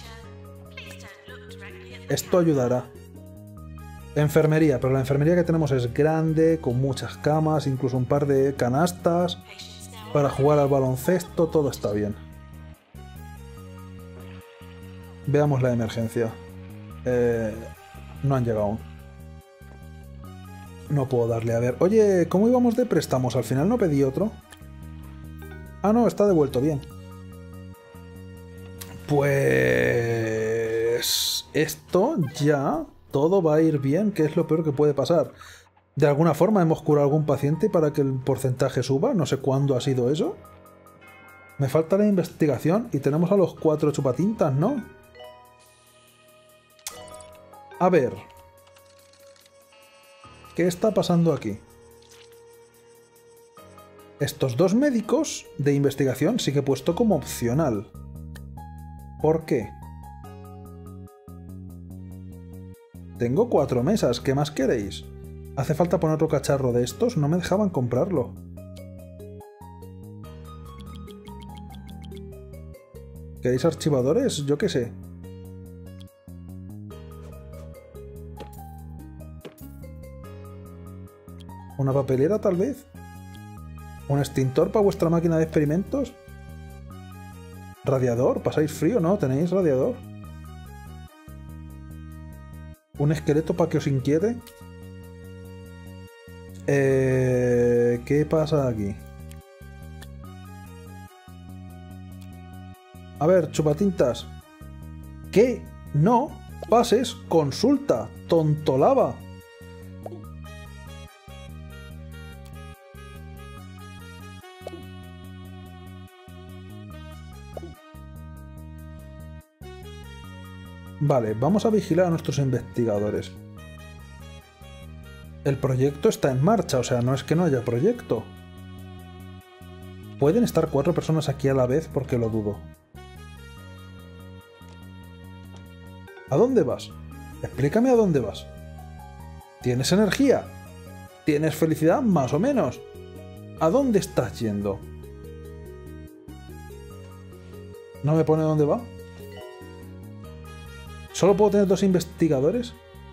Esto ayudará. Enfermería, pero la enfermería que tenemos es grande, con muchas camas, incluso un par de canastas. Para jugar al baloncesto, todo está bien. Veamos la emergencia. No han llegado aún. No puedo darle a ver. Oye, ¿cómo íbamos de préstamos? Al final no pedí otro. Ah, no, está devuelto, bien. Pues... esto ya... todo va a ir bien, que es lo peor que puede pasar. De alguna forma hemos curado a algún paciente para que el porcentaje suba. No sé cuándo ha sido eso. Me falta la investigación y tenemos a los 4 chupatintas, ¿no? A ver... ¿qué está pasando aquí? Estos 2 médicos de investigación sí que he puesto como opcional. ¿Por qué? Tengo 4 mesas, ¿qué más queréis? ¿Hace falta poner otro cacharro de estos? No me dejaban comprarlo. ¿Queréis archivadores? Yo qué sé. ¿Una papelera, tal vez? ¿Un extintor para vuestra máquina de experimentos? ¿Radiador? ¿Pasáis frío? ¿No? ¿Tenéis radiador? ¿Un esqueleto para que os inquiete? ¿Qué pasa aquí? A ver, chupatintas. ¿Qué? No pases consulta, tontolaba. Vale, vamos a vigilar a nuestros investigadores. El proyecto está en marcha, o sea, no es que no haya proyecto. ¿Pueden estar 4 personas aquí a la vez? Porque lo dudo. ¿A dónde vas? Explícame a dónde vas. ¿Tienes energía? ¿Tienes felicidad? Más o menos. ¿A dónde estás yendo? ¿No me pone dónde va? ¿Solo puedo tener 2 investigadores?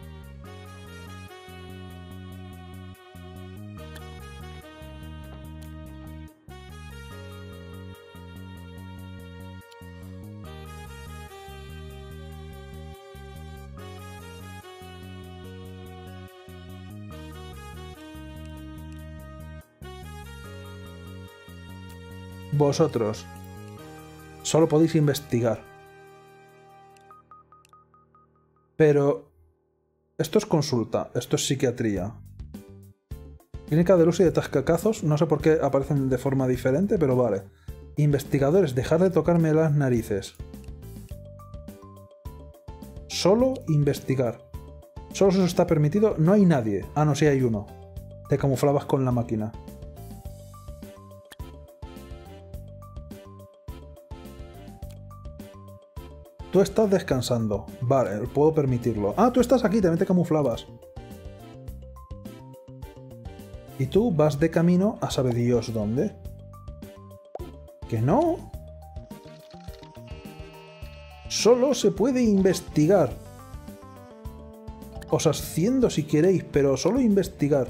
Vosotros solo podéis investigar. Pero esto es consulta, esto es psiquiatría. Clínica de luz y de tascacazos, no sé por qué aparecen de forma diferente, pero vale. Investigadores, dejad de tocarme las narices. Solo investigar. Solo eso está permitido. No hay nadie. Ah, no, sí hay uno. Te camuflabas con la máquina. Tú estás descansando. Vale, puedo permitirlo. Ah, tú estás aquí, también te camuflabas. Y tú vas de camino a sabe Dios dónde. ¿Que no? Solo se puede investigar. Os asciendo si queréis, pero solo investigar.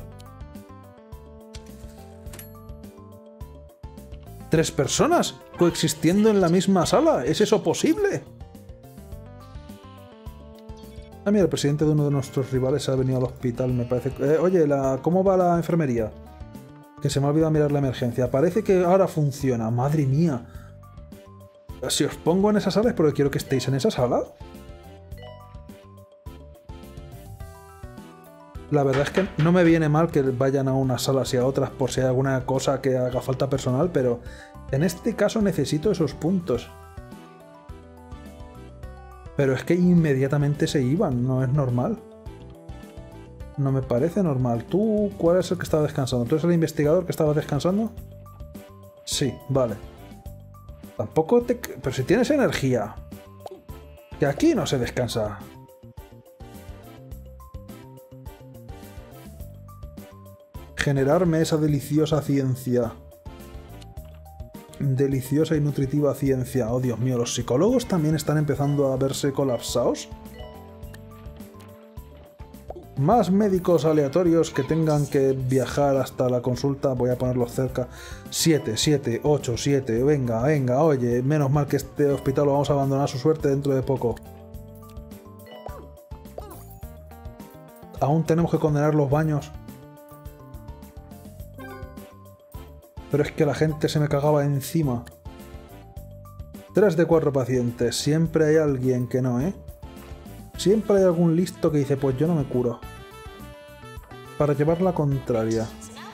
3 personas coexistiendo en la misma sala. ¿Es eso posible? Ah, mira, el presidente de uno de nuestros rivales ha venido al hospital, me parece. Oye, ¿cómo va la enfermería? Que se me ha olvidado mirar la emergencia. Parece que ahora funciona. Madre mía. Si os pongo en esa sala es porque quiero que estéis en esa sala. La verdad es que no me viene mal que vayan a unas salas y a otras por si hay alguna cosa que haga falta personal, pero en este caso necesito esos puntos. Pero es que inmediatamente se iban, no es normal. No me parece normal. ¿Tú cuál es el que estaba descansando? ¿Tú eres el investigador que estaba descansando? Sí, vale. Tampoco te... Pero si tienes energía. Que aquí no se descansa. Generarme esa deliciosa ciencia. Deliciosa y nutritiva ciencia. Oh, Dios mío, los psicólogos también están empezando a verse colapsados. Más médicos aleatorios que tengan que viajar hasta la consulta. Voy a ponerlos cerca. 7, 7, 8, 7. Venga, venga, oye. Menos mal que este hospital lo vamos a abandonar a su suerte dentro de poco. Aún tenemos que condenar los baños. Pero es que la gente se me cagaba encima. 3 de 4 pacientes. Siempre hay alguien que no, ¿eh? Siempre hay algún listo que dice, pues yo no me curo. Para llevar la contraria.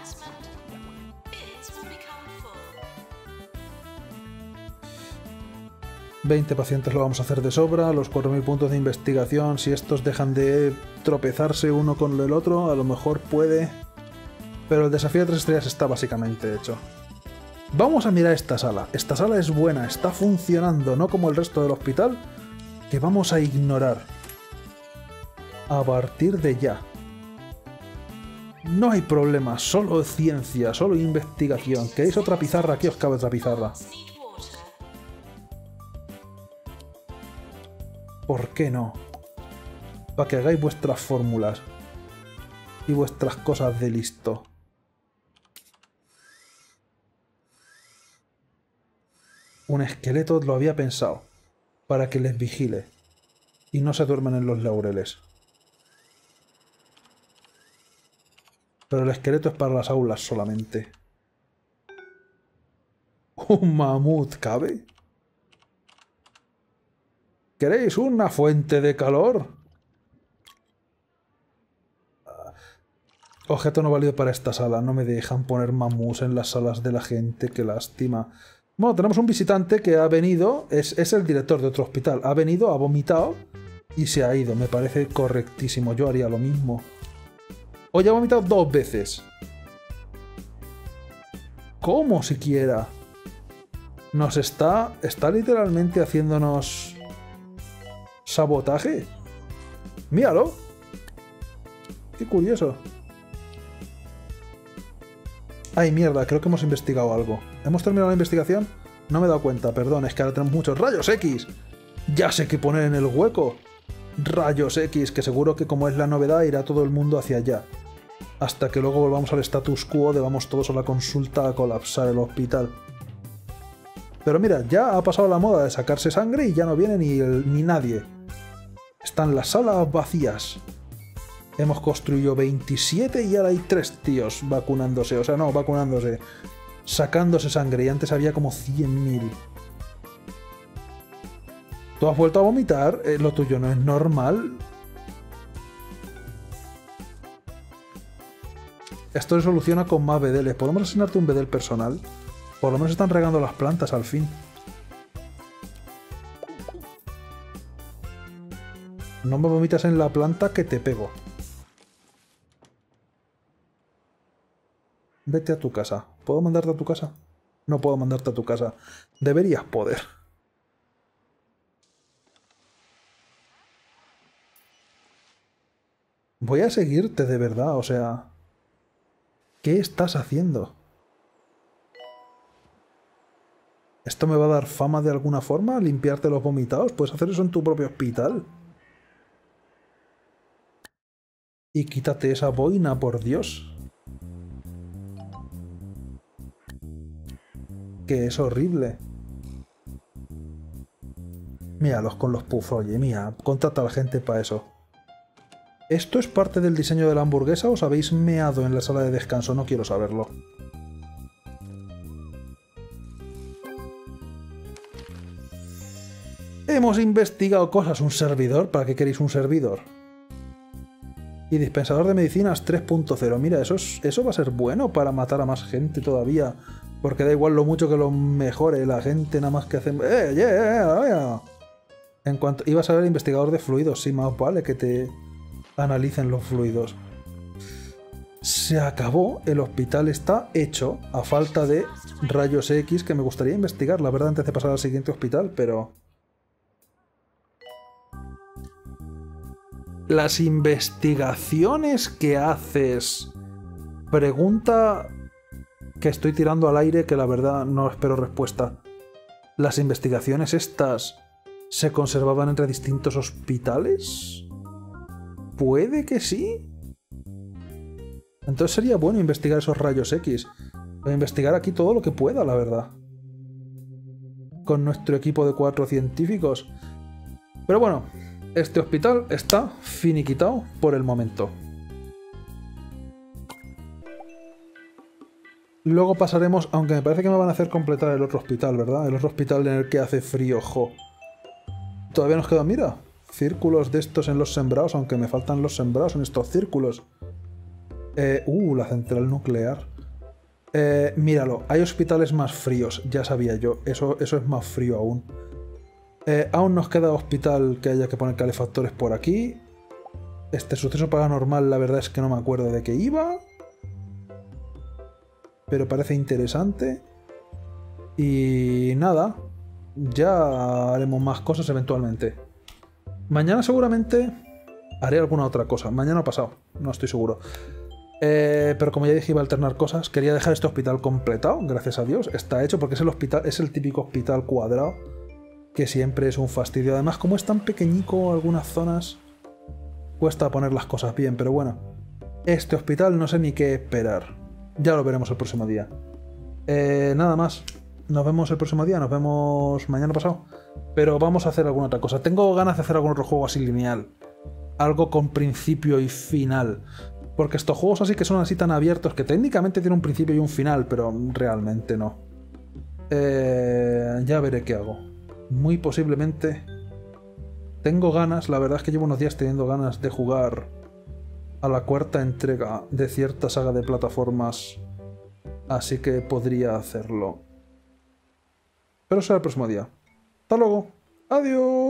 ...20 pacientes lo vamos a hacer de sobra... ...los 4000 puntos de investigación... ...si estos dejan de tropezarse uno con el otro... ...a lo mejor puede... Pero el desafío de 3 estrellas está básicamente hecho. Vamos a mirar esta sala. Esta sala es buena, está funcionando, no como el resto del hospital, que vamos a ignorar. A partir de ya. No hay problema, solo ciencia, solo investigación. ¿Queréis otra pizarra? Aquí os cabe otra pizarra. ¿Por qué no? Para que hagáis vuestras fórmulas. Y vuestras cosas de listo. Un esqueleto lo había pensado, para que les vigile y no se duerman en los laureles. Pero el esqueleto es para las aulas solamente. ¿Un mamut cabe? ¿Queréis una fuente de calor? Objeto no válido para esta sala. No me dejan poner mamuts en las salas de la gente. Qué lástima. Bueno, tenemos un visitante que ha venido, es el director de otro hospital, ha venido, ha vomitado y se ha ido. Me parece correctísimo, yo haría lo mismo. Hoy ha vomitado 2 veces. ¿Cómo siquiera? Nos está literalmente haciéndonos sabotaje. Míralo. Qué curioso. Ay, mierda, creo que hemos investigado algo. ¿Hemos terminado la investigación? No me he dado cuenta, perdón, es que ahora tenemos muchos rayos X. Ya sé qué poner en el hueco. Rayos X, que seguro que como es la novedad irá todo el mundo hacia allá. Hasta que luego volvamos al status quo de vamos todos a la consulta a colapsar el hospital. Pero mira, ya ha pasado la moda de sacarse sangre y ya no viene ni nadie. Están las salas vacías. Hemos construido 27 y ahora hay 3 tíos vacunándose. O sea, no, vacunándose. Sacándose sangre. Y antes había como 100.000. ¿Tú has vuelto a vomitar? ¿Lo tuyo no es normal? Esto se soluciona con más bedeles. ¿Podemos asignarte un bedel personal? Por lo menos están regando las plantas al fin. No me vomitas en la planta que te pego. vete a tu casa. ¿Puedo mandarte a tu casa? No puedo mandarte a tu casa. Deberías poder. Voy a seguirte de verdad, o sea... ¿Qué estás haciendo? ¿Esto me va a dar fama de alguna forma? ¿Limpiarte los vomitados? ¿Puedes hacer eso en tu propio hospital? Y quítate esa boina, por Dios. Que es horrible. Míralos con los puffs, oye, mira, contrata a la gente para eso. ¿Esto es parte del diseño de la hamburguesa o os habéis meado en la sala de descanso? No quiero saberlo. Hemos investigado cosas. ¿Un servidor? ¿Para qué queréis un servidor? Y dispensador de medicinas 3.0. Mira, eso va a ser bueno para matar a más gente todavía. Porque da igual lo mucho que lo mejore. La gente nada más que hace... En cuanto... Ibas a ver investigador de fluidos. Sí, más vale que te analicen los fluidos. Se acabó. El hospital está hecho. A falta de rayos X que me gustaría investigar, la verdad, antes de pasar al siguiente hospital, pero... Las investigaciones que haces... Pregunta que estoy tirando al aire, que la verdad no espero respuesta. ¿Las investigaciones estas se conservaban entre distintos hospitales? ¿Puede que sí? Entonces sería bueno investigar esos rayos X. O investigar aquí todo lo que pueda, la verdad. Con nuestro equipo de 4 científicos. Pero bueno, este hospital está finiquitado por el momento. Luego pasaremos, aunque me parece que me van a hacer completar el otro hospital, ¿verdad? El otro hospital en el que hace frío, jo. Todavía nos quedan, mira, círculos de estos en los sembrados, aunque me faltan los sembrados en estos círculos. La central nuclear. Míralo, hay hospitales más fríos, ya sabía yo, eso es más frío aún. Aún nos queda hospital que haya que poner calefactores por aquí. Este suceso paranormal, la verdad es que no me acuerdo de qué iba. Pero parece interesante. Y nada, ya haremos más cosas eventualmente. Mañana seguramente haré alguna otra cosa. Mañana o pasado, no estoy seguro. Pero como ya dije, iba a alternar cosas. Quería dejar este hospital completado, gracias a Dios. Está hecho porque es el hospital, es el típico hospital cuadrado, que siempre es un fastidio. Además, como es tan pequeñico algunas zonas, cuesta poner las cosas bien. Pero bueno, este hospital no sé ni qué esperar. Ya lo veremos el próximo día. Nada más. Nos vemos el próximo día. Nos vemos mañana pasado. Pero vamos a hacer alguna otra cosa. Tengo ganas de hacer algún otro juego así lineal. Algo con principio y final. Porque estos juegos así que son así tan abiertos, que técnicamente tienen un principio y un final, pero realmente no. Ya veré qué hago. Muy posiblemente... Tengo ganas, la verdad es que llevo unos días teniendo ganas de jugar a la cuarta entrega de cierta saga de plataformas, así que podría hacerlo. Pero será el próximo día. ¡Hasta luego! ¡Adiós!